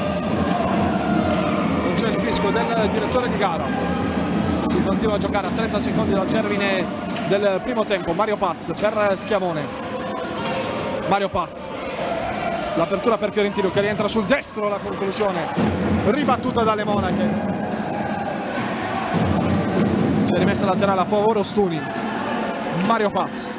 non c'è il fischio del direttore di gara, si continua a giocare a 30 secondi dal termine del primo tempo. Mario Paz per Schiavone, Mario Paz, l'apertura per Fiorentino che rientra sul destro, la conclusione ribattuta dalle Monache. C'è rimessa laterale a favore Ostuni, Mario Paz,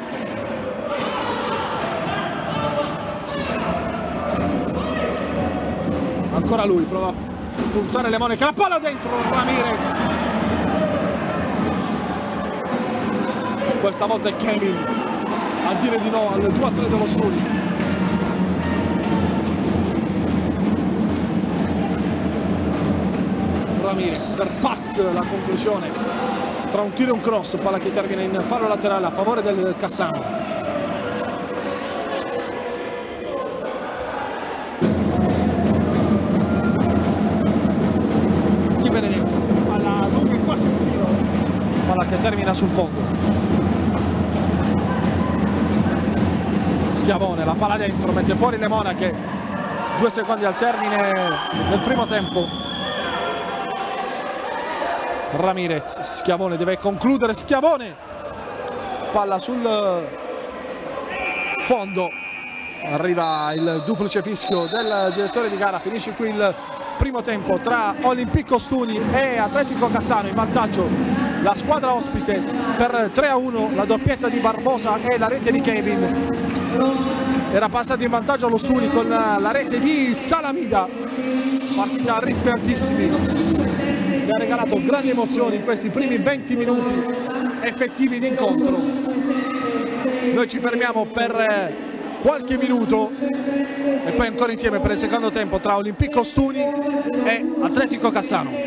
ancora lui, prova a puntare le Monache, la palla dentro Ramirez, questa volta è Kevin a dire di no al 2-3 dello Stuni. Ramirez per Paz, la conclusione tra un tiro e un cross, palla che termina in fallo laterale a favore del Cassano. Di Benedetto, palla lunga, quasi un tiro, palla che termina sul fondo. Schiavone, la palla dentro, mette fuori le monache, 2 secondi al termine del primo tempo. Ramirez, Schiavone deve concludere, Schiavone, palla sul fondo, arriva il duplice fischio del direttore di gara, finisce qui il primo tempo tra Olimpico Ostuni e Atletico Cassano, in vantaggio la squadra ospite per 3-1, la doppietta di Barbosa e la rete di Kevin. Era passato in vantaggio allo Stuni con la rete di Salamida, partita a ritmi altissimi. Mi ha regalato grandi emozioni in questi primi 20 minuti effettivi di incontro. Noi ci fermiamo per qualche minuto e poi ancora insieme per il secondo tempo tra Olimpico Ostuni e Atletico Cassano.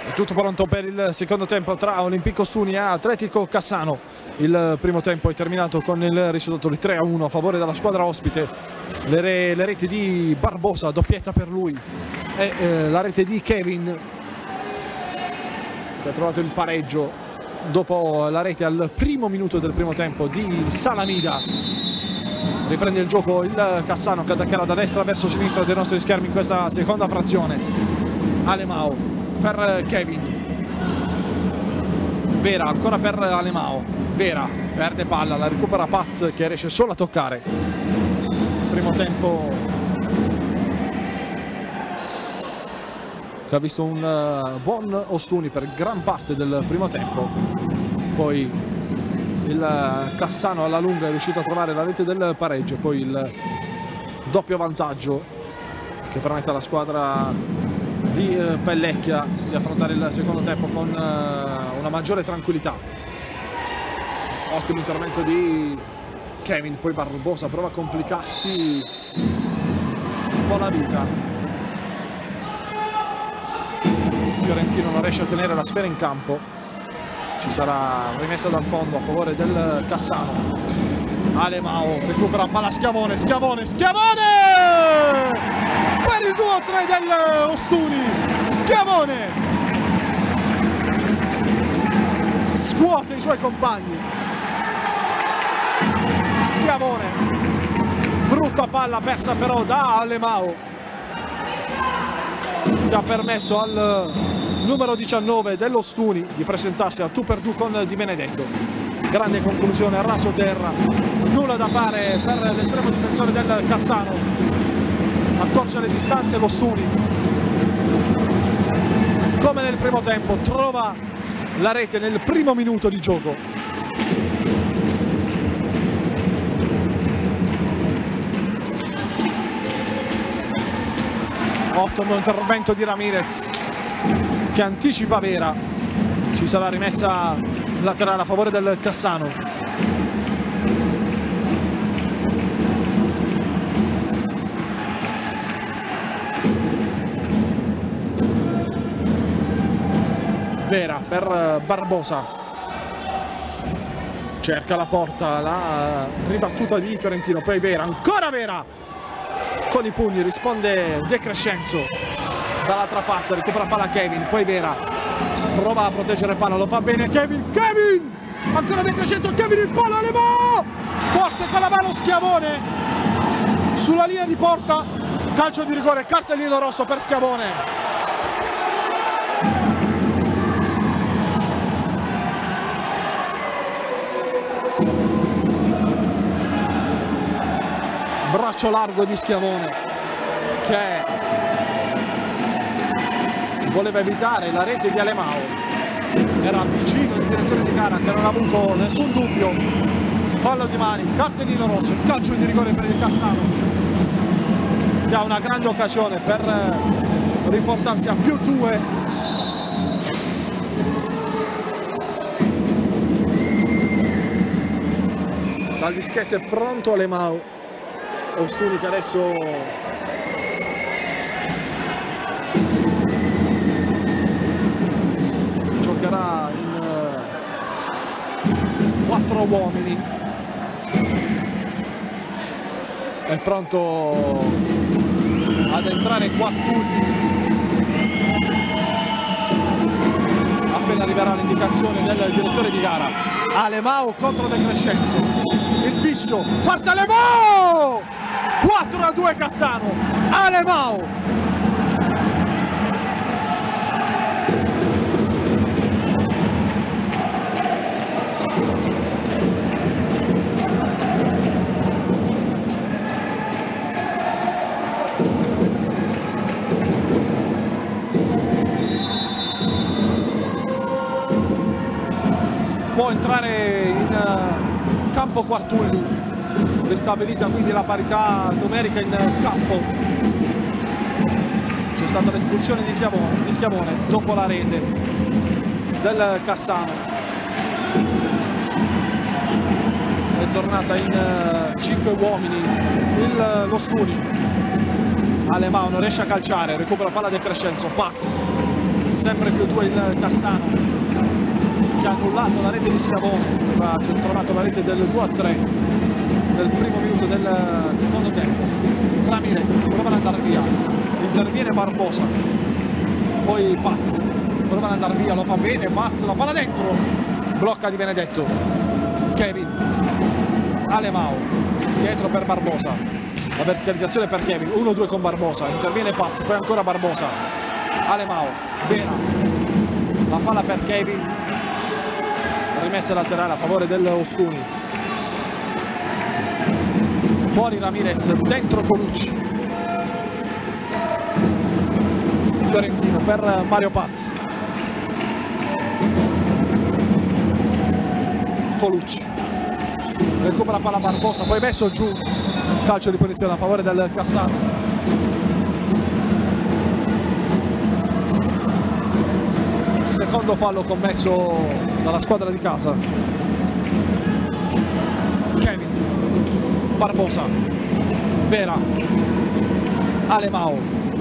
È tutto pronto per il secondo tempo tra Olimpico Ostuni e Atletico Cassano. Il primo tempo è terminato con il risultato di 3-1 a favore della squadra ospite. Le reti di Barbosa, doppietta per lui, e la rete di Kevin, che ha trovato il pareggio dopo la rete al primo minuto del primo tempo di Salamida. Riprende il gioco il Cassano, che attaccherà da destra verso sinistra dei nostri schermi in questa seconda frazione. Alemao per Kevin, Vera ancora per Alemao, Vera perde palla, la recupera Paz, che riesce solo a toccare. Primo tempo che ha visto un buon Ostuni per gran parte del primo tempo. Poi il Cassano alla lunga è riuscito a trovare la rete del pareggio, poi il doppio vantaggio che permette alla squadra di Pellecchia di affrontare il secondo tempo con una maggiore tranquillità. Ottimo intervento di Kevin, poi Barbosa prova a complicarsi un po' la vita. Fiorentino non riesce a tenere la sfera in campo, ci sarà rimessa dal fondo a favore del Cassano. Alemao recupera palla, Schiavone per il 2-3 del Ostuni. Schiavone scuote i suoi compagni. Schiavone, brutta palla persa però da Alemao, che ha permesso al numero 19 dell'Ostuni di presentarsi a tu per tu con Di Benedetto. Grande conclusione a raso terra, nulla da fare per l'estremo difensore del Cassano. Accorcia le distanze l'Ostuni, come nel primo tempo, trova la rete nel primo minuto di gioco. Ottimo intervento di Ramirez, che anticipa Vera. Ci sarà rimessa laterale a favore del Cassano. Vera per Barbosa, cerca la porta, la ribattuta di Fiorentino, poi Vera, ancora Vera con i pugni, risponde De Crescenzo. Dall'altra parte recupera palla Kevin, poi Vera prova a proteggere palla, lo fa bene Kevin, ancora De Crescenzo, Kevin il palo, Alemao, forse con la mano Schiavone sulla linea di porta, calcio di rigore, cartellino rosso per Schiavone. Braccio largo di Schiavone, che voleva evitare la rete di Alemao, era vicino il direttore di gara, che non ha avuto nessun dubbio. Fallo di mani, cartellino rosso, calcio di rigore per il Cassano, che ha una grande occasione per riportarsi a +2. Dal dischetto è pronto Alemao. Ostuni che adesso giocherà in 4 uomini. È pronto ad entrare Quartulli. Appena arriverà l'indicazione del direttore di gara. Alemao contro De Crescenzo. Il fischio, parte Alemao! 4-2 Cassano, Alemao. Può entrare in campo Quartulli. Ristabilita quindi la parità numerica in campo. C'è stata l'espulsione di Schiavone dopo la rete del Cassano. È tornata in 5 uomini l'Ostuni. Alemao non riesce a calciare, recupera palla De Crescenzo, Paz sempre più 2 il Cassano, che ha annullato la rete di Scavone, ha trovato la rete del 2-3 nel primo minuto del secondo tempo. Ramirez prova ad andare via, interviene Barbosa, poi Paz prova ad andare via, lo fa bene Paz, la palla dentro, blocca Di Benedetto, Kevin, Alemao dietro per Barbosa, la verticalizzazione per Kevin, 1-2 con Barbosa, interviene Paz, poi ancora Barbosa, Alemao, Vera, la palla per Kevin, rimessa laterale a favore dell'Ostuni, fuori Ramirez, dentro Colucci, Fiorentino per Mario Paz, Colucci recupera la palla Barbosa, poi messo giù, calcio di punizione a favore del Cassano. Secondo fallo commesso dalla squadra di casa. Kevin, Barbosa, Vera, Alemao,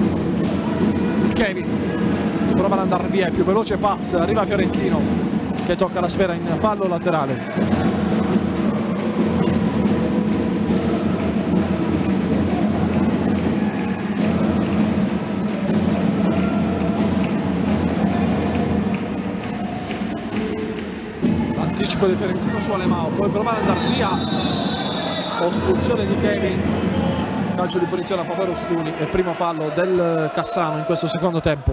Kevin prova ad andare via, è più veloce Paz, arriva Fiorentino che tocca la sfera in fallo laterale. L'anticipo di Fiorentino su Alemao, poi provare ad andare via, ostruzione di Kevin, calcio di punizione a favore Ostuni e primo fallo del Cassano in questo secondo tempo.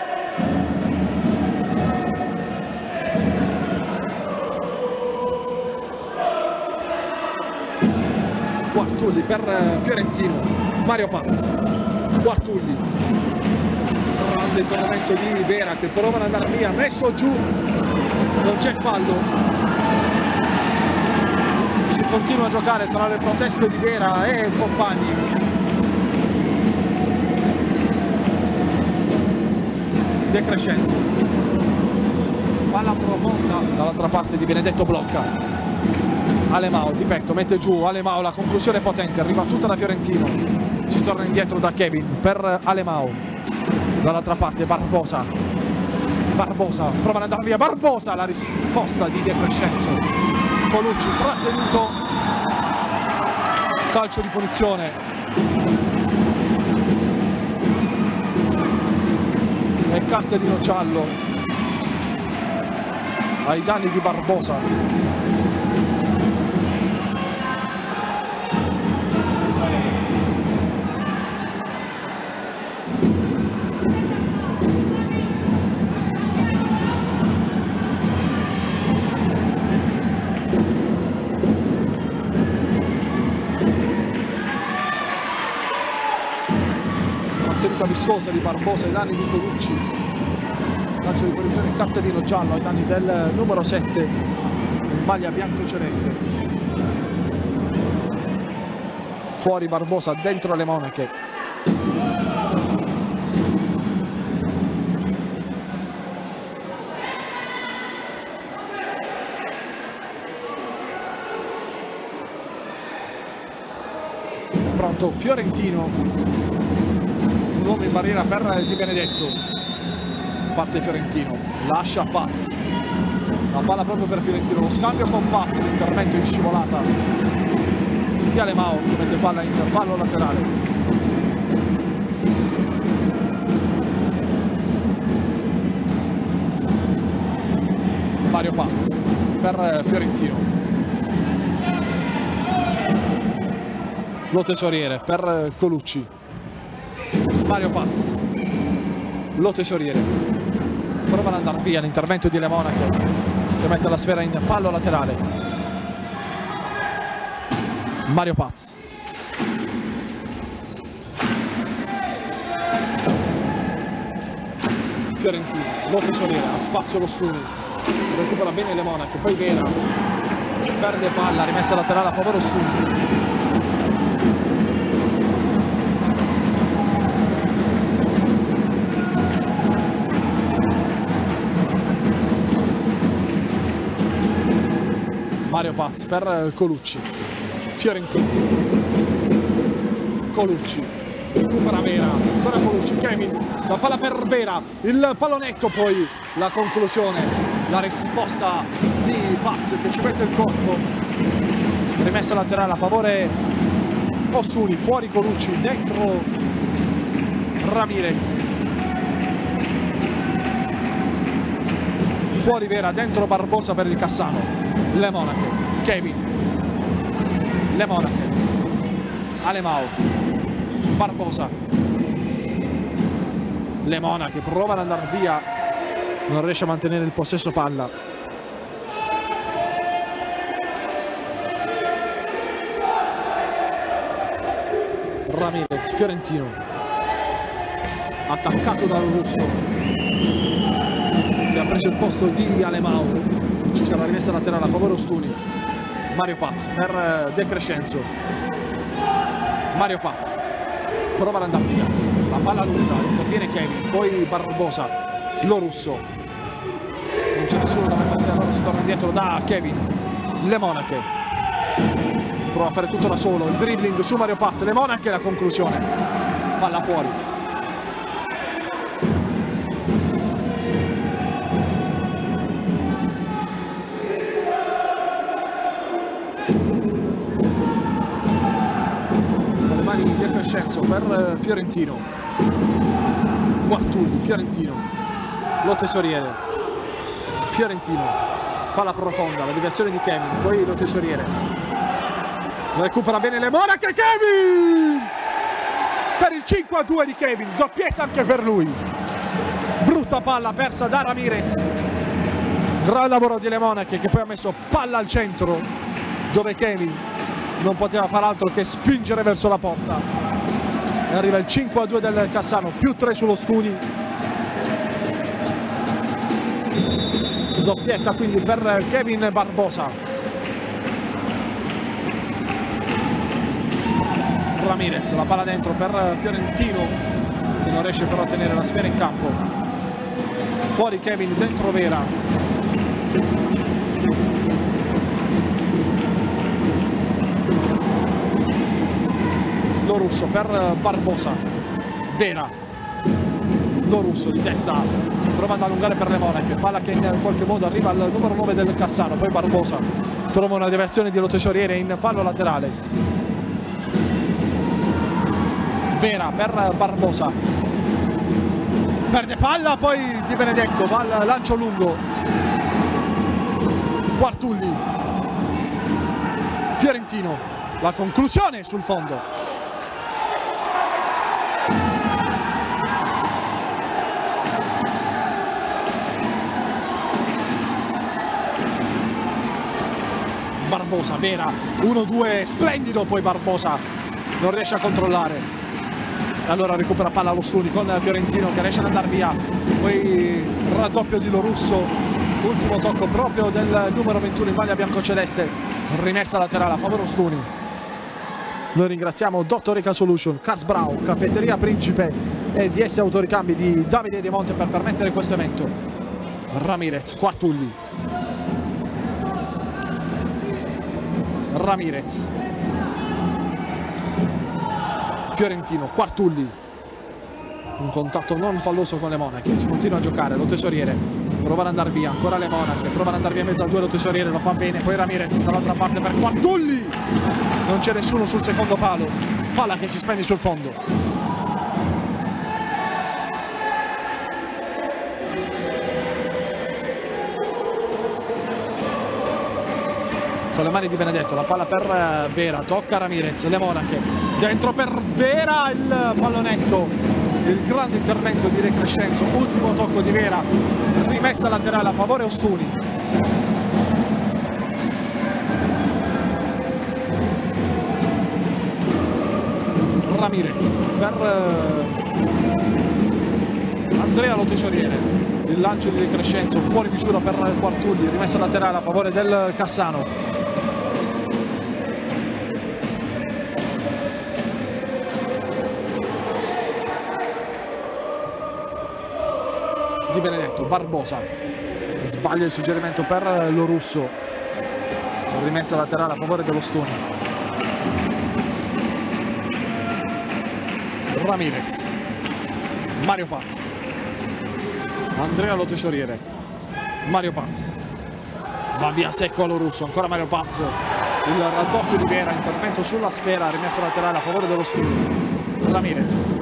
Quartulli per Fiorentino, Mario Paz, Quartulli, grande intervento di Vera che prova ad andare via, messo giù, non c'è fallo, si continua a giocare tra le proteste di Vera e compagni. De Crescenzo, palla profonda dall'altra parte di Benedetto, blocca Alemao di petto, mette giù Alemao, la conclusione potente, arriva tutta da Fiorentino, si torna indietro da Kevin per Alemao, dall'altra parte Barbosa, prova ad andare via Barbosa, la risposta di De Crescenzo, Colucci trattenuto, calcio di punizione e cartellino giallo ai danni di Barbosa. Vistosa di Barbosa ai danni di Colucci, calcio di punizione, cartellino giallo ai danni del numero 7 in maglia bianco-celeste. Fuori Barbosa, dentro le monache. Pronto Fiorentino, uomo in barriera per Di Benedetto, parte Fiorentino, lascia Paz, la palla proprio per Fiorentino, lo scambio con Paz, l'intervento in scivolata di Alemao che mette palla in fallo laterale. Mario Paz per Fiorentino, lo tesoriere per Colucci, Mario Paz, lo tesoriere, prova ad andare via, l'intervento di Le Monache che mette la sfera in fallo laterale. Mario Paz, Fiorentino, lo tesoriere, ha spazio lo Stuni, recupera bene Le Monache, poi Vera, perde palla, rimessa laterale a favore Stuni. Mario Paz per Colucci, Fiorentino, Colucci, recupera Vera, ancora Colucci, Kevin, la palla per Vera, il pallonetto, poi la conclusione, la risposta di Paz che ci mette il corpo. Rimessa laterale a favore Ostuni, fuori Colucci, dentro Ramirez, fuori Vera, dentro Barbosa per il Cassano. Le Monache, Kevin, Le Monache, Alemao, Barbosa, Le Monache prova ad andare via, non riesce a mantenere il possesso palla. Ramirez, Fiorentino, attaccato dal Russo che ha preso il posto di Alemao. Ci sarà rimessa laterale a favore Ostuni. Mario Paz per De Crescenzo, Mario Paz prova ad andare via, la palla lunga, interviene Kevin, poi Barbosa, Lo Russo, non c'è nessuno da mettersi, allora si torna indietro da Kevin. Le Monache prova a fare tutto da solo, il dribbling su Mario Paz, Le Monache, la conclusione, palla fuori. Con le mani De Crescenzo per Fiorentino, Quartulli, Fiorentino, lo tesoriere, Fiorentino, palla profonda, la deviazione di Kevin, poi lo tesoriere. Recupera bene Le Monache, Kevin! Per il 5-2 di Kevin, doppietta anche per lui. Brutta palla persa da Ramirez. Gran lavoro di Le Monache che poi ha messo palla al centro, dove Kevin non poteva far altro che spingere verso la porta. E arriva il 5-2 del Cassano, più 3 sullo Stuni. Doppietta quindi per Kevin Barbosa. Ramirez, la palla dentro per Fiorentino che non riesce però a tenere la sfera in campo. Fuori Kevin, dentro Vera. Lo Russo per Barbosa. Vera. Lo Russo di testa, prova ad allungare per Le Monache, palla che in qualche modo arriva al numero 9 del Cassano, poi Barbosa trova una deviazione di Lo Tesoriere in fallo laterale. Vera per Barbosa, perde palla, poi Di Benedetto va al lancio lungo. Quartulli, Fiorentino, la conclusione sul fondo. Barbosa, Vera, 1-2, splendido, poi Barbosa non riesce a controllare. Allora recupera palla allo Stuni con Fiorentino che riesce ad andare via, poi raddoppio di Lo Russo, ultimo tocco proprio del numero 21 in maglia biancoceleste, rimessa laterale a favore Ostuni. Noi ringraziamo Dottorica Solution, Cars Brau, Caffetteria Principe e DS Autoricambi di Davide De Monte per permettere questo evento. Ramirez, Quartulli, Ramirez, Fiorentino, Quartulli, un contatto non falloso con Le Monache, si continua a giocare, Lo Tesoriere prova ad andare via, ancora Le Monache, prova ad andare via in mezzo al due, Lo Tesoriere lo fa bene, poi Ramirez dall'altra parte per Quartulli, non c'è nessuno sul secondo palo, palla che si spegne sul fondo. Con le mani di Benedetto, la palla per Vera, tocca Ramirez, Le Monache, dentro per Vera, il pallonetto, il grande intervento di De Crescenzo, ultimo tocco di Vera, rimessa laterale a favore Ostuni. Ramirez per Andrea Lo Tesoriere, il lancio di De Crescenzo fuori misura per Quartulli, rimessa laterale a favore del Cassano. Di Benedetto, Barbosa sbaglia il suggerimento per Lo Russo, rimessa laterale a favore dello Stuni. Ramirez, Mario Paz, Andrea Lotesoriere, Mario Paz, va via secco allo russo, ancora Mario Paz, il raddoppio di Vera, intervento sulla sfera, rimessa laterale a favore dello studio. Ramirez,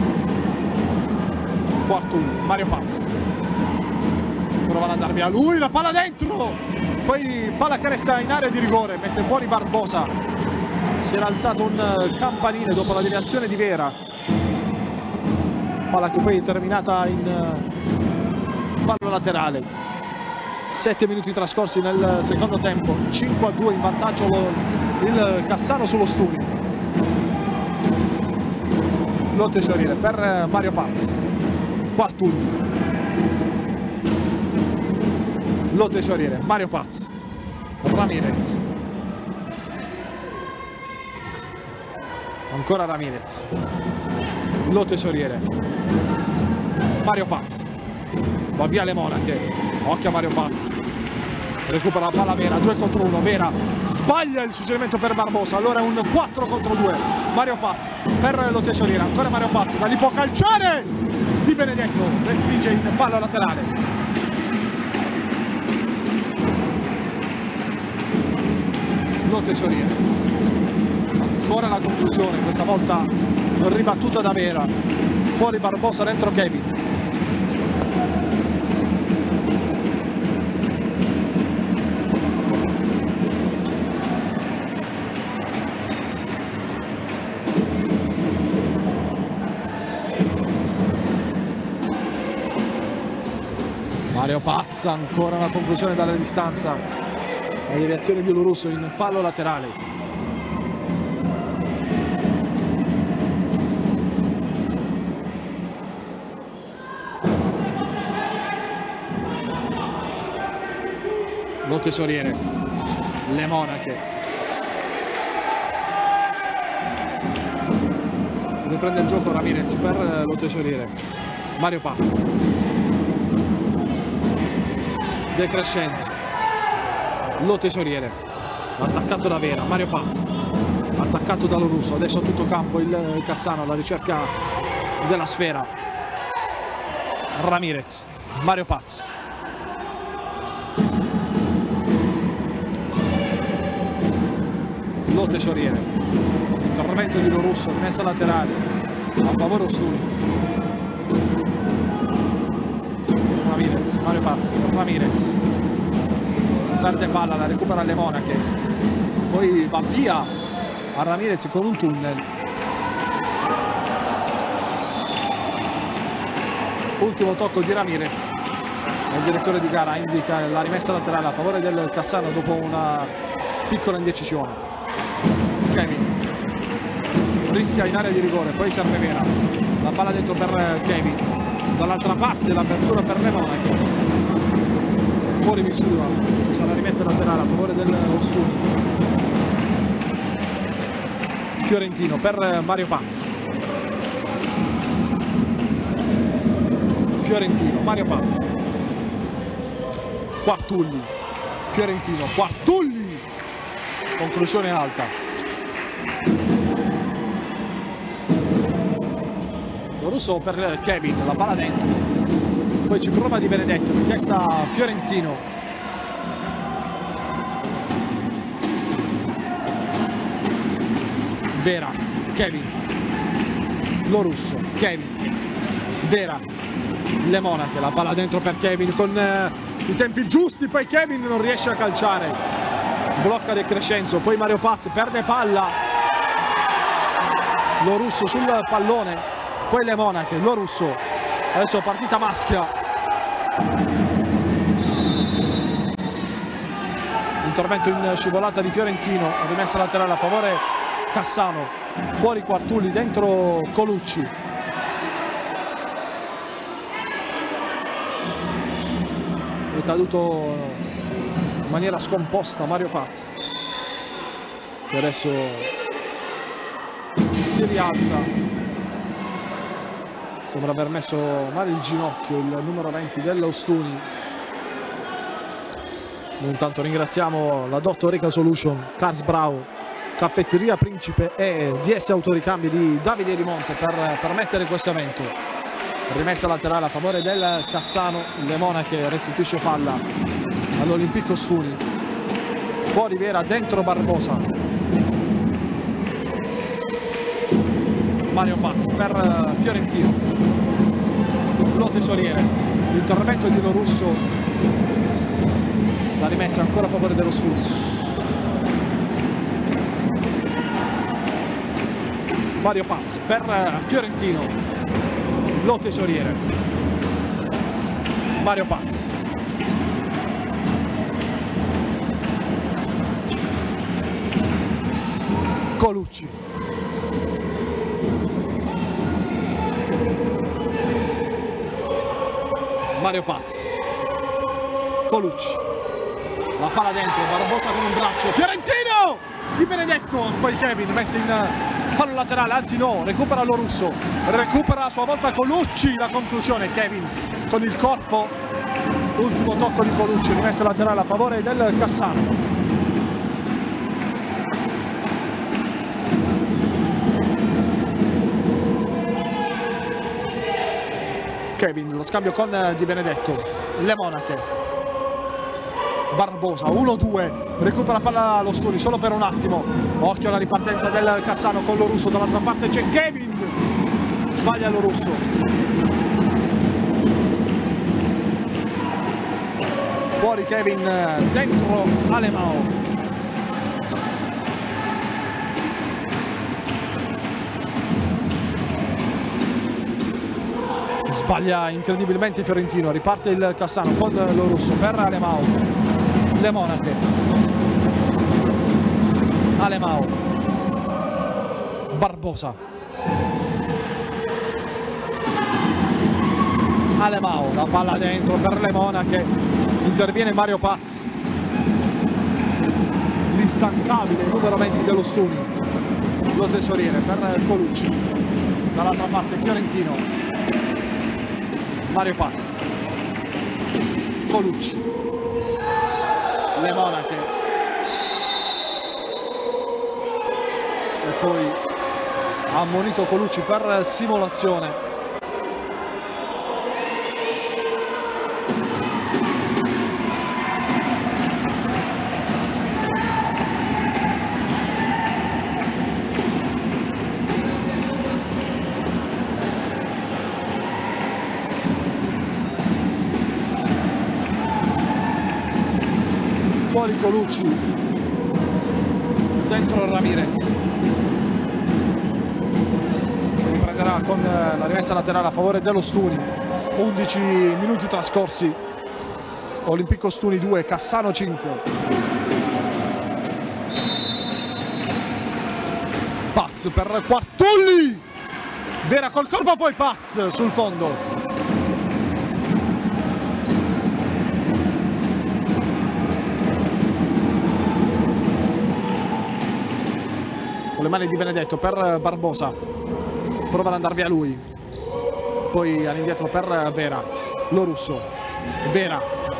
quarto uno, Mario Paz, prova ad andare via lui, la palla dentro, poi palla che resta in area di rigore, mette fuori Barbosa, si era alzato un campanile dopo la deviazione di Vera, palla che poi è terminata in fallo laterale. 7 minuti trascorsi nel secondo tempo, 5-2 in vantaggio il Cassano sullo Stuni. Lotesoriere per Mario Paz, quarto uno. Lotesoriere, Mario Paz, Ramirez, ancora Ramirez, Lotesoriere, Mario Paz, va via le Monache, occhio a Mario Paz, recupera la palla Vera, 2 contro 1, Vera sbaglia il suggerimento per Barbosa, allora è un 4 contro 2, Mario Paz per Lotesoriere, ancora Mario Paz, da lì può calciare Di Benedetto, respinge in fallo laterale. Lotesoriere, ancora la conclusione, questa volta ribattuta da Vera, fuori Barbosa, dentro Kevin. Mario Paz, ancora una conclusione dalla distanza. La deviazione bielorusso in fallo laterale. Lotesoriere, le Monache. Riprende il gioco Ramirez per Lotesoriere. Mario Paz. De Crescenzo. Lotesoriere, attaccato da Vera, Mario Paz, attaccato dallo russo, adesso a tutto campo il Cassano alla ricerca della sfera. Ramirez, Mario Paz, Lotesoriere, intervento di Lorusso, rimessa laterale a favore Ostuni. Ramirez, Mario Paz, Ramirez perde palla, la recupera alle Monache, poi va via a Ramirez con un tunnel. Ultimo tocco di Ramirez, il direttore di gara indica la rimessa laterale a favore del Cassano dopo una piccola indecisione. Kevin rischia in area di rigore, poi serve Vera, la palla dentro per Kevin, dall'altra parte l'apertura per le Monache, fuori misura, ci sarà rimessa laterale a favore dell'Ostuni. Fiorentino per Mario Paz, Fiorentino, Mario Paz, Quartulli, Fiorentino, Quartulli, conclusione alta. Russo per Kevin, la palla dentro, poi ci prova Di Benedetto, di testa Fiorentino. Vera, Kevin, Lorusso, Kevin, Vera, le Monache, la palla dentro per Kevin con i tempi giusti, poi Kevin non riesce a calciare, blocca De Crescenzo, poi Mario Paz perde palla, Lorusso sul pallone, poi le Monache, Lorusso, adesso partita maschia, intervento in scivolata di Fiorentino, rimessa laterale a favore Cassano, fuori Quartulli, dentro Colucci. È caduto in maniera scomposta Mario Paz, che adesso si rialza, sembra aver messo male il ginocchio il numero 20 dell'Ostuni. Noi intanto ringraziamo la Dottor Reca Solution, Cars Brau, Caffetteria Principe e DS Autoricambi di Davide Rimonte per permettere questo evento. Rimessa laterale a favore del Cassano, Le Monache restituisce palla all'Olimpico Ostuni. Fuori Vera, dentro Barbosa. Mario Pazzi per Fiorentino. Lo tesoriere. L'intervento di Lorusso. La rimessa ancora a favore dello Ostuni. Mario Paz per Fiorentino, lo tesoriere. Mario Paz. Colucci. Mario Paz. Colucci. La palla dentro, Barbosa con un braccio. Fiorentino! Di Benedetto, poi Kevin mette in fallo laterale, anzi no, recupera Lorusso, recupera a sua volta Colucci, la conclusione Kevin con il corpo, ultimo tocco di Colucci, rimessa laterale a favore del Cassano. Kevin, lo scambio con Di Benedetto, Le Monache. Barbosa, 1-2, recupera palla allo Stuni solo per un attimo. Occhio alla ripartenza del Cassano con Lorusso, dall'altra parte c'è Kevin, sbaglia Lorusso. Fuori Kevin, dentro Alemao. Sbaglia incredibilmente Fiorentino, riparte il Cassano con Lorusso per Alemao. Le Monache. Alemao. Barbosa. Alemao, la palla dentro per Le Monache. Interviene Mario Paz. L'instancabile numero 20 dello Stuni. Lo tesoriere per Colucci. Dall'altra parte Fiorentino. Mario Paz. Colucci. Le Monache. E poi ha ammonito Colucci per simulazione. Fuori Colucci, dentro Ramirez. Si riprenderà con la rimessa laterale a favore dello Stuni. 11 minuti trascorsi. Olimpico Stuni 2, Cassano 5. Paz per Quartulli. Vera col corpo, poi Paz sul fondo. Le mani di Benedetto per Barbosa, prova ad andare via lui, poi all'indietro per Vera, Lorusso, Vera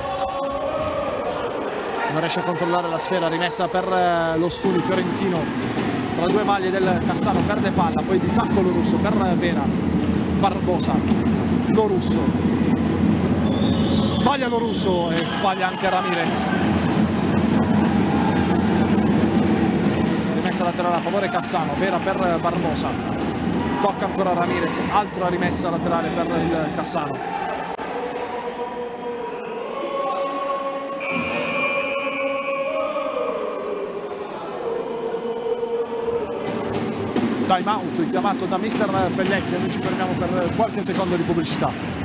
non riesce a controllare la sfera, rimessa per lo Stuni. Fiorentino tra due maglie del Cassano, perde palla, poi di tacco Lorusso per Vera, Barbosa, Lorusso, sbaglia Lorusso e sbaglia anche Ramirez. Rimessa laterale a favore Cassano, Vera per Barbosa, tocca ancora Ramirez, altra rimessa laterale per il Cassano. Time out chiamato da mister Pellecchi e noi ci fermiamo per qualche secondo di pubblicità.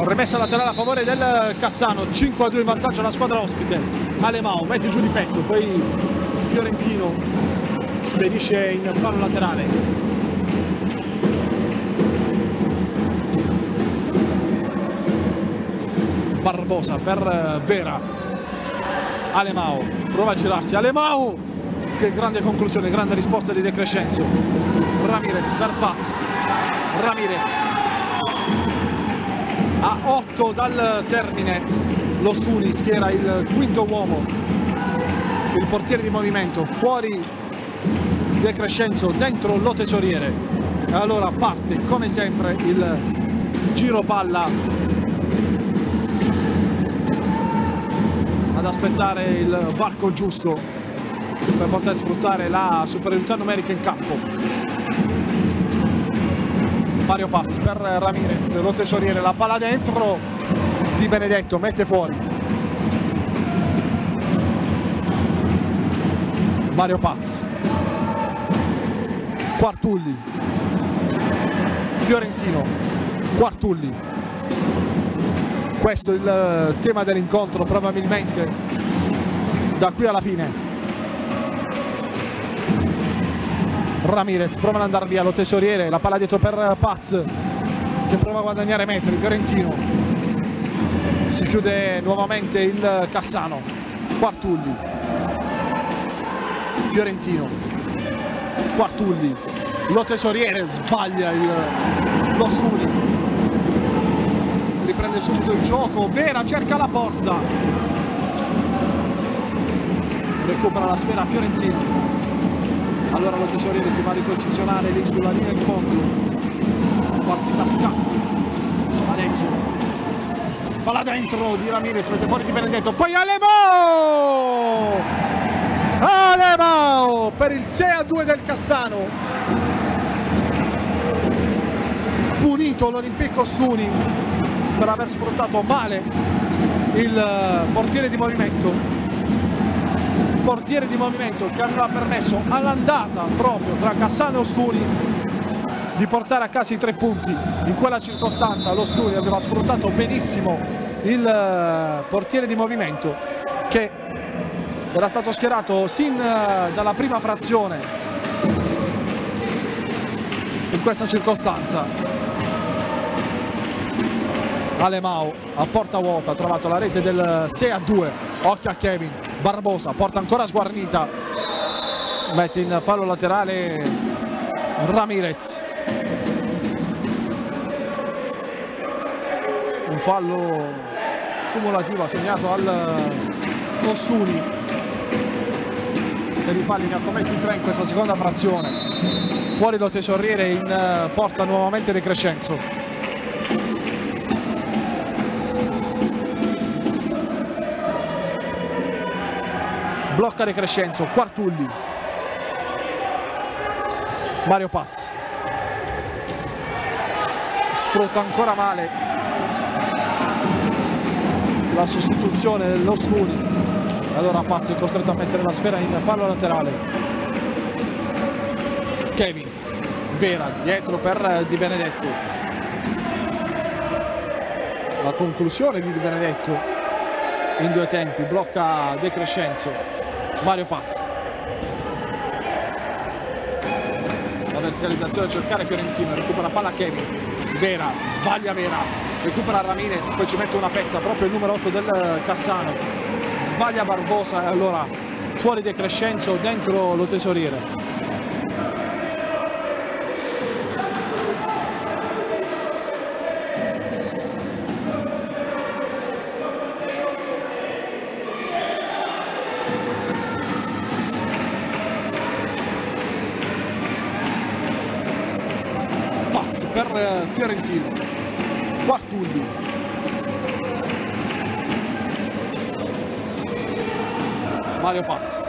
rimessa laterale a favore del Cassano, 5-2 in vantaggio alla squadra ospite. Alemao mette giù di petto, poi Fiorentino spedisce in fallo laterale. Barbosa per Vera. Alemao prova a girarsi, Alemao, che grande conclusione, grande risposta di De Crescenzo. Ramirez per Paz, Ramirez a 8 dal termine. Lo Stuni schiera il quinto uomo, il portiere di movimento, fuori De Crescenzo, dentro lo tesoriere. E allora parte come sempre il giro palla ad aspettare il varco giusto per poter sfruttare la superiorità numerica in campo. Mario Paz per Ramirez, lo tesoriere, la palla dentro, Di Benedetto mette fuori. Mario Paz, Quartulli, Fiorentino, Quartulli. Questo è il tema dell'incontro probabilmente da qui alla fine. Ramirez prova ad andare via, lo tesoriere, la palla dietro per Paz che prova a guadagnare metri. Fiorentino, si chiude nuovamente il Cassano. Quartulli, Fiorentino, Quartulli, lo tesoriere, sbaglia lo Stuni, riprende subito il gioco. Vera cerca la porta, recupera la sfera Fiorentino. Allora lo tesoriere si va a riposizionare lì sulla linea di fondo. Partita a scatti. Adesso palla dentro di Ramirez, mette fuori Di Benedetto, poi Alemao! Alemao per il 6-2 del Cassano. Punito l'Olimpico Stuni per aver sfruttato male il portiere di movimento. Portiere di movimento che aveva permesso all'andata proprio tra Cassano e Ostuni di portare a casa i 3 punti. In quella circostanza lo Stuni aveva sfruttato benissimo il portiere di movimento che era stato schierato sin dalla prima frazione in questa circostanza. Alemao a porta vuota ha trovato la rete del 6-2. Occhio a Kevin. Barbosa porta ancora sguarnita, mette in fallo laterale Ramirez. Un fallo cumulativo assegnato al Ostuni, per i falli ne ha commessi 3 in questa seconda frazione. Fuori lo tesoriere, in porta nuovamente De Crescenzo. Blocca De Crescenzo, Quartulli, Mario Paz sfrutta ancora male la sostituzione dello Stuni. Allora Paz è costretto a mettere la sfera in fallo laterale. Kevin, Vera dietro per Di Benedetto. La conclusione di Di Benedetto in 2 tempi, blocca De Crescenzo. Mario Paz, la verticalizzazione a cercare Fiorentino, recupera palla Kevin. Vera, sbaglia Vera, recupera Ramirez, poi ci mette una pezza proprio il numero 8 del Cassano, sbaglia Barbosa e allora fuori De Crescenzo, dentro lo tesoriere. Per Fiorentino, Quartulli, Mario Paz,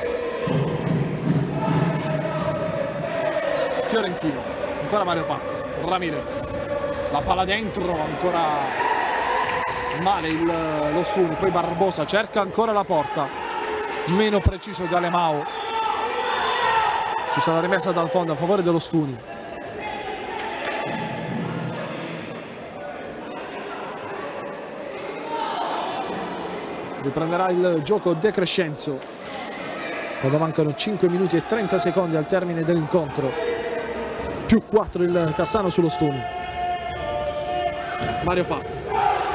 Fiorentino, ancora Mario Paz, Ramirez, la palla dentro, ancora male lo Stuni, poi Barbosa cerca ancora la porta, meno preciso di Alemao. Ci sarà rimessa dal fondo a favore dello Stuni. Riprenderà il gioco De Crescenzo quando mancano 5 minuti e 30 secondi al termine dell'incontro. Più 4 il Cassano sullo Stuni. Mario Paz.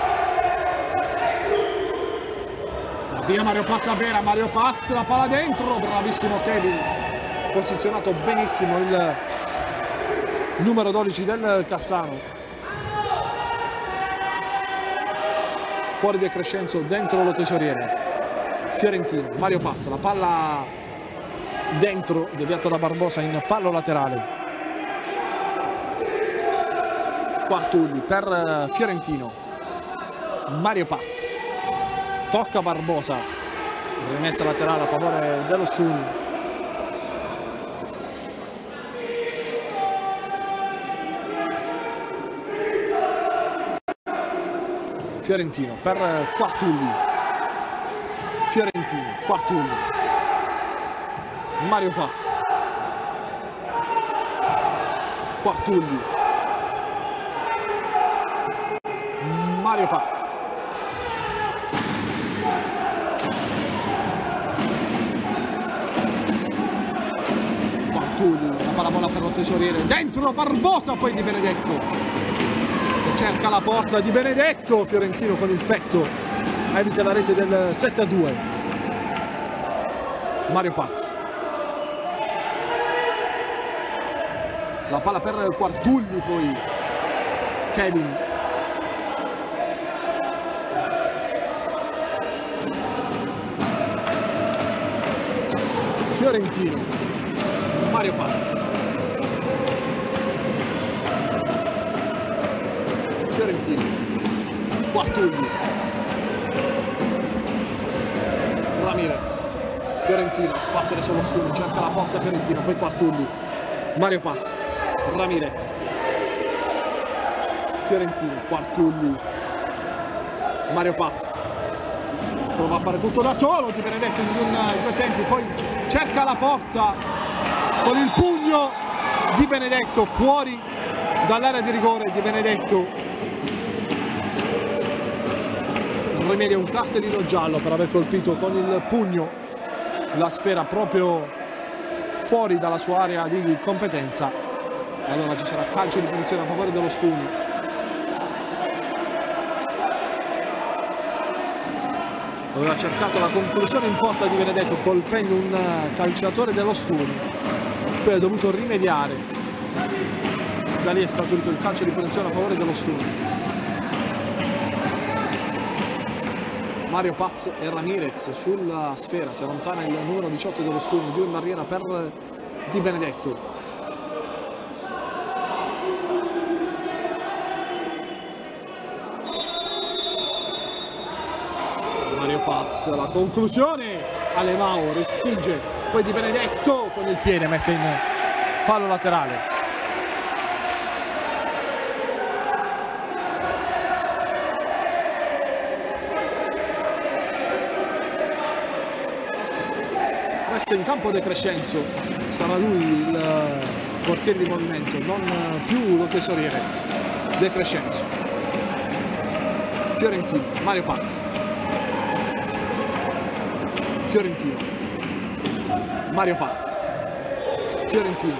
Via Mario Paz a vera, Mario Paz, la palla dentro, bravissimo Kevin. Posizionato benissimo il numero 12 del Cassano. Fuori De Crescenzo, dentro lo tesoriere fiorentino. Mario Paz, la palla dentro, deviata da Barbosa in fallo laterale. Quartulli per Fiorentino. Mario Paz, tocca Barbosa, rimessa laterale a favore dello Stuni. Fiorentino per Quartulli. Fiorentino, Quartulli. Mario Paz. Quartulli. Mario Paz. Quartulli, la palla buona per lo tesoriere. Dentro Barbosa, poi Di Benedetto. Cerca la porta Di Benedetto, Fiorentino con il petto evita la rete del 7-2. Mario Paz, la palla per Quartulli, poi Kevin. Fiorentino, Mario Paz. Fiorentino, Quartulli, Ramirez. Fiorentino, spazio adesso lo Stuni, cerca la porta Fiorentino, poi Quartulli. Mario Paz, Ramirez. Fiorentino, Quartulli. Mario Paz. Prova a fare tutto da solo Di Benedetto in due tempi, poi cerca la porta con il pugno Di Benedetto fuori dall'area di rigore. Di Benedetto rimedia un cartellino giallo per aver colpito con il pugno la sfera proprio fuori dalla sua area di competenza. Allora ci sarà calcio di punizione a favore dello Stuni. Aveva cercato la conclusione in porta Di Benedetto colpendo un calciatore dello Stuni, poi ha dovuto rimediare. Da lì è scaturito il calcio di punizione a favore dello Stuni. Mario Paz e Ramirez sulla sfera, si allontana il numero 18 dello Stuni, 2 in barriera per Di Benedetto. Mario Paz, la conclusione, Alemao respinge, poi Di Benedetto con il piede mette in fallo laterale. Resta in campo De Crescenzo, sarà lui il portiere di movimento, non più lo tesoriere. De Crescenzo. Fiorentino, Mario Paz. Fiorentino, Mario Paz. Fiorentino.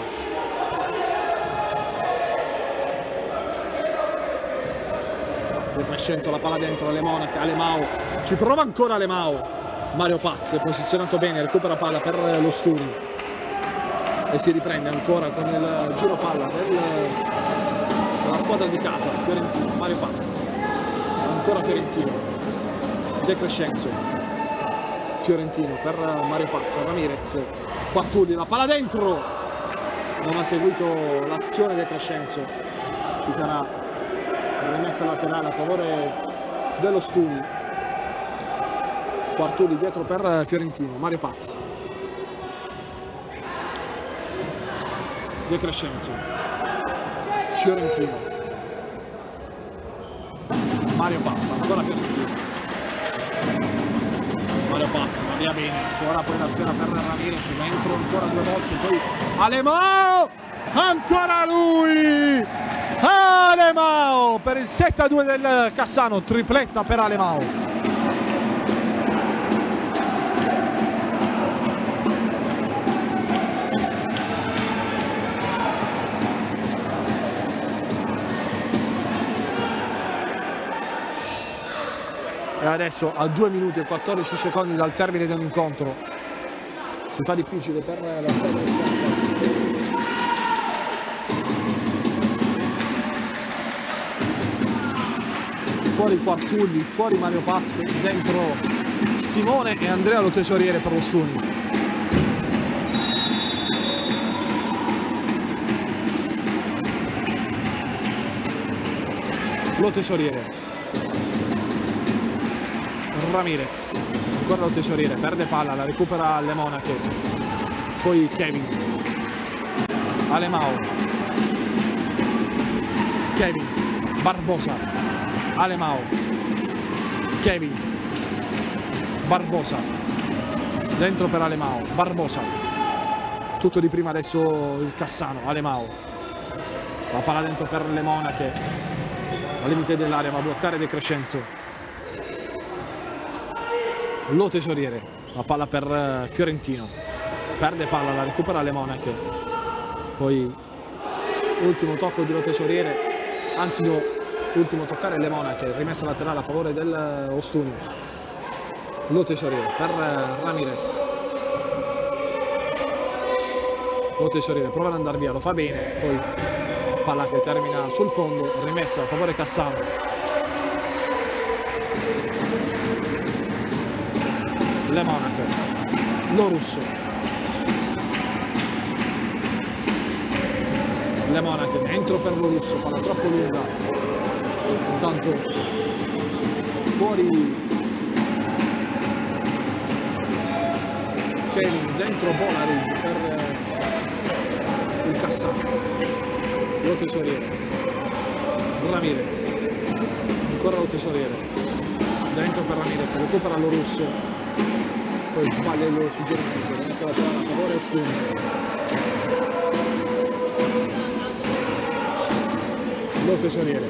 De Crescenzo, la palla dentro, alle monache, Alemao, ci prova ancora Alemao. Mario Paz è posizionato bene, recupera palla per lo Stuni e si riprende ancora con il giro palla della squadra di casa. Fiorentino, Mario Paz, ancora Fiorentino. De Crescenzo. Fiorentino per Mario Paz, Ramirez. Quartulli, la palla dentro, non ha seguito l'azione De Crescenzo, ci sarà rimessa laterale a favore dello Stuni. Quartulli dietro per Fiorentino, Mario Paz. De Crescenzo. Fiorentino. Mario Paz, ancora Fiorentino. Mario Paz, va via bene, ancora poi la sfera per Ramirez, dentro ancora 2 volte, poi Alemao, ancora lui! Alemao per il 7-2 del Cassano, tripletta per Alemao. E adesso a 2 minuti e 14 secondi dal termine dell'incontro si fa difficile per la squadra del Cassano. Fuori Quartulli, fuori Mario Pazzi, dentro Simone e Andrea Lo Tesoriere per lo Stuni. Lo Tesoriere, Ramirez, ancora Lo Tesoriere, perde palla, la recupera Le Monache, poi Kevin, Alemao, Kevin, Barbosa, Alemao, Kevin, Barbosa, dentro per Alemao, Barbosa, tutto di prima adesso il Cassano, Alemao, la palla dentro per Le Monache, al limite dell'area va a bloccare De Crescenzo. Lo Tesoriere, la palla per Fiorentino, perde palla, la recupera Le Monache, poi ultimo tocco di Lo Tesoriere, anzi no, ultimo toccare Le Monache, rimessa laterale a favore del Ostuni. Lo Tesoriere per Ramirez, Lo Tesoriere prova ad andare via, lo fa bene, poi palla che termina sul fondo, rimessa a favore Cassano. Le Monache, Lo Russo, Le Monache dentro per Lo Russo, palla troppo lunga, intanto fuori Kevin, dentro Bolari per il Cassano. Lo Tesoriere, Ramirez, ancora Lo Tesoriere, dentro per Ramirez, recupera Lo Russo, poi sbaglia il suggerimento, rimessa la palla a favore Ostuni. Lo Tesoriere,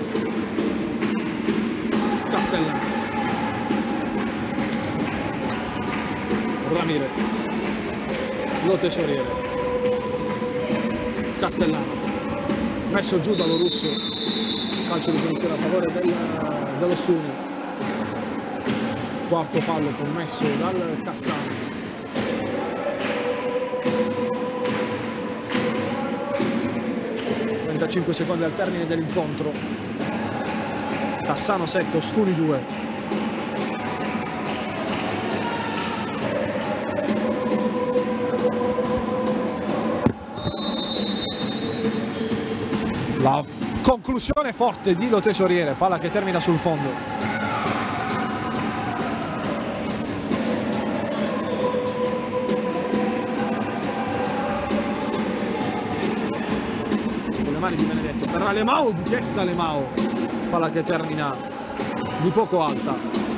Castellano, Ramirez, Lo Tesoriere, Castellano, messo giù dallo Russo, calcio di punizione a favore dello Stuni, quarto fallo commesso dal Cassano. ...35 secondi al termine dell'incontro, Cassano 7, Ostuni 2. La conclusione forte di Lo Tesoriere, palla che termina sul fondo. Con le mani di Benedetto per Alemao, di testa Alemao, palla che termina di poco alta.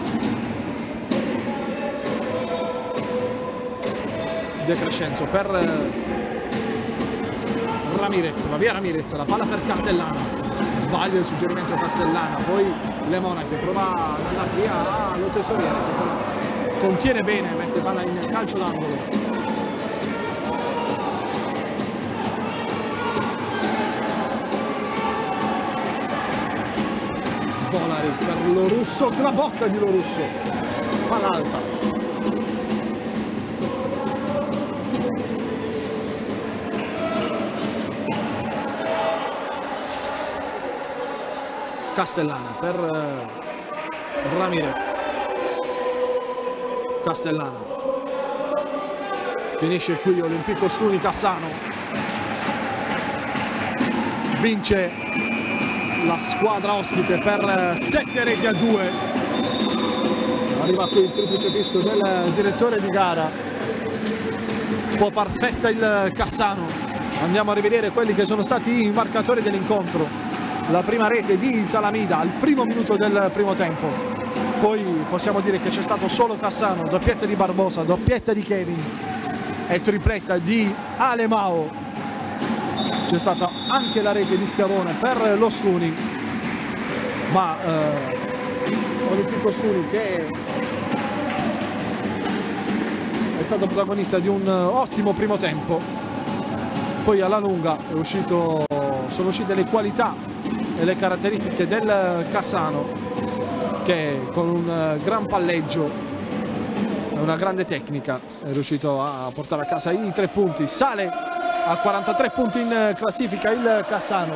De Crescenzo per Ramirez, va via Ramirez, la palla per Castellana, sbaglia il suggerimento Castellana, poi Le Monache prova ad andare via Lo Tesoriere che contiene bene, mette palla in calcio d'angolo. Bolari per Lo Russo, la botta di Lo Russo, palla alta. Castellana per Ramirez, Castellana, finisce qui Olimpico Ostuni. Cassano vince la squadra ospite per 7-2. Arriva qui il triplice fischio del direttore di gara, può far festa il Cassano. Andiamo a rivedere quelli che sono stati i marcatori dell'incontro. La prima rete di Salamida al primo minuto del primo tempo, poi possiamo dire che c'è stato solo Cassano, doppietta di Barbosa, doppietta di Kevin e tripletta di Alemao. C'è stata anche la rete di Scavone per lo Stuni, ma Olimpico Stuni che è stato protagonista di un ottimo primo tempo, poi alla lunga sono uscite le qualità e le caratteristiche del Cassano, che con un gran palleggio e una grande tecnica è riuscito a portare a casa i 3 punti. Sale a 43 punti in classifica il Cassano,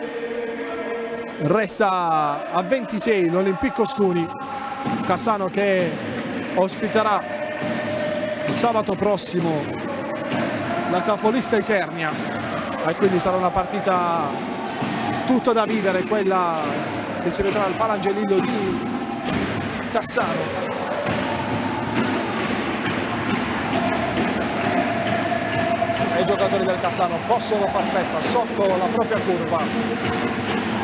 resta a 26 l'Olympique Ostuni. Cassano che ospiterà sabato prossimo la capolista Isernia e quindi sarà una partita tutta da vivere, quella che si vedrà al Palangelillo di Cassano. E i giocatori del Cassano possono far festa sotto la propria curva.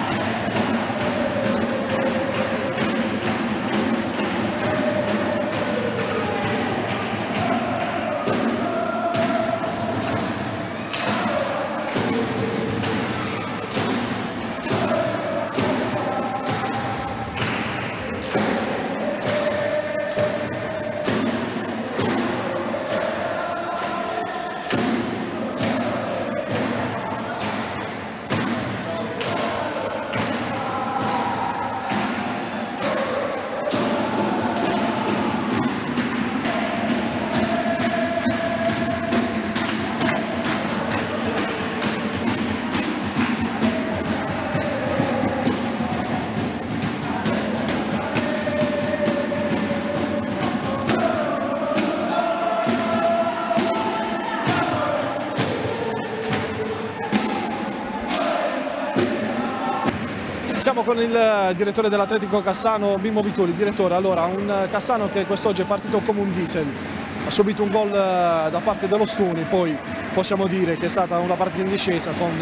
Siamo con il direttore dell'Atletico Cassano, Mimmo Vituli. Direttore, allora, un Cassano che quest'oggi è partito come un diesel, ha subito un gol da parte dello Stuni, poi possiamo dire che è stata una partita in discesa con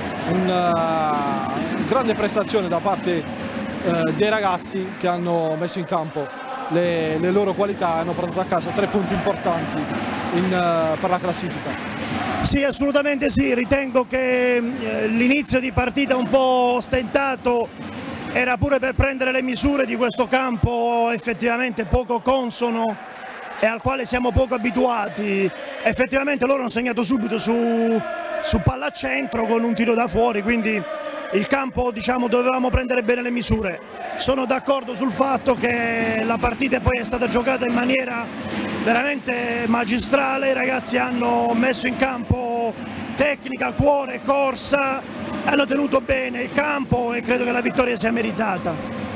una grande prestazione da parte dei ragazzi che hanno messo in campo le loro qualità e hanno portato a casa 3 punti importanti per la classifica.
Sì, assolutamente sì, ritengo che l'inizio di partita un po' stentato era pure per prendere le misure di questo campo effettivamente poco consono e al quale siamo poco abituati. Effettivamente loro hanno segnato subito su palla a centro con un tiro da fuori, quindi il campo, diciamo, dovevamo prendere bene le misure. Sono d'accordo sul fatto che la partita poi è stata giocata in maniera veramente magistrale, i ragazzi hanno messo in campo tecnica, cuore, corsa, hanno tenuto bene il campo e credo che la vittoria sia meritata.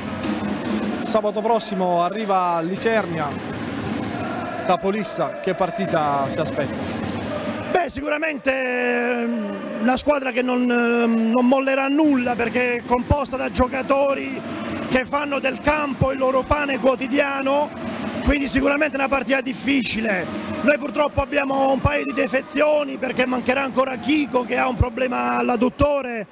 Sabato prossimo arriva l'Isernia, capolista, che partita si aspetta?
Beh, sicuramente una squadra che non mollerà nulla perché è composta da giocatori che fanno del campo il loro pane quotidiano. Quindi sicuramente è una partita difficile. Noi purtroppo abbiamo un paio di defezioni perché mancherà ancora Chico che ha un problema all'adduttore.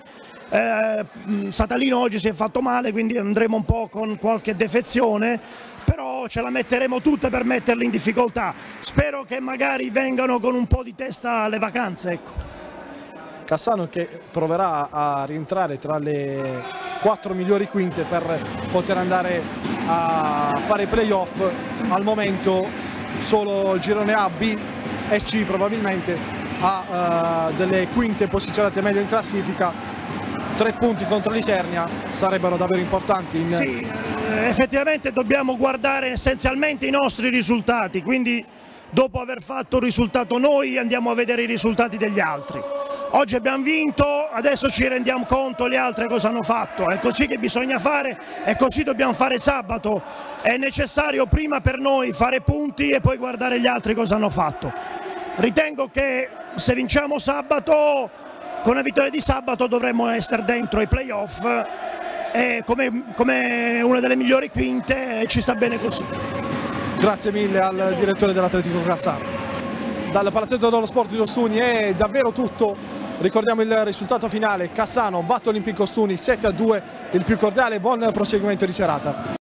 Satalino oggi si è fatto male, quindi andremo un po' con qualche defezione, però ce la metteremo tutta per metterli in difficoltà. Spero che magari vengano con un po' di testa alle vacanze, ecco.
Cassano che proverà a rientrare tra le 4 migliori quinte per poter andare a fare playoff. Al momento solo il girone A, B e C probabilmente ha delle quinte posizionate meglio in classifica. 3 punti contro l'Isernia sarebbero davvero importanti.
Sì, effettivamente dobbiamo guardare essenzialmente i nostri risultati, quindi dopo aver fatto il risultato noi andiamo a vedere i risultati degli altri. Oggi abbiamo vinto, adesso ci rendiamo conto le altre cosa hanno fatto, è così che bisogna fare e così dobbiamo fare sabato. È necessario prima per noi fare punti e poi guardare gli altri cosa hanno fatto. Ritengo che se vinciamo sabato, con la vittoria di sabato dovremmo essere dentro i playoff e come una delle migliori quinte ci sta bene così.
Grazie mille al direttore dell'Atletico Cassano. Dal Palazzetto dello Sport di Ostuni è davvero tutto. Ricordiamo il risultato finale: Cassano batte Olympique Ostuni 7-2. Il più cordiale buon proseguimento di serata.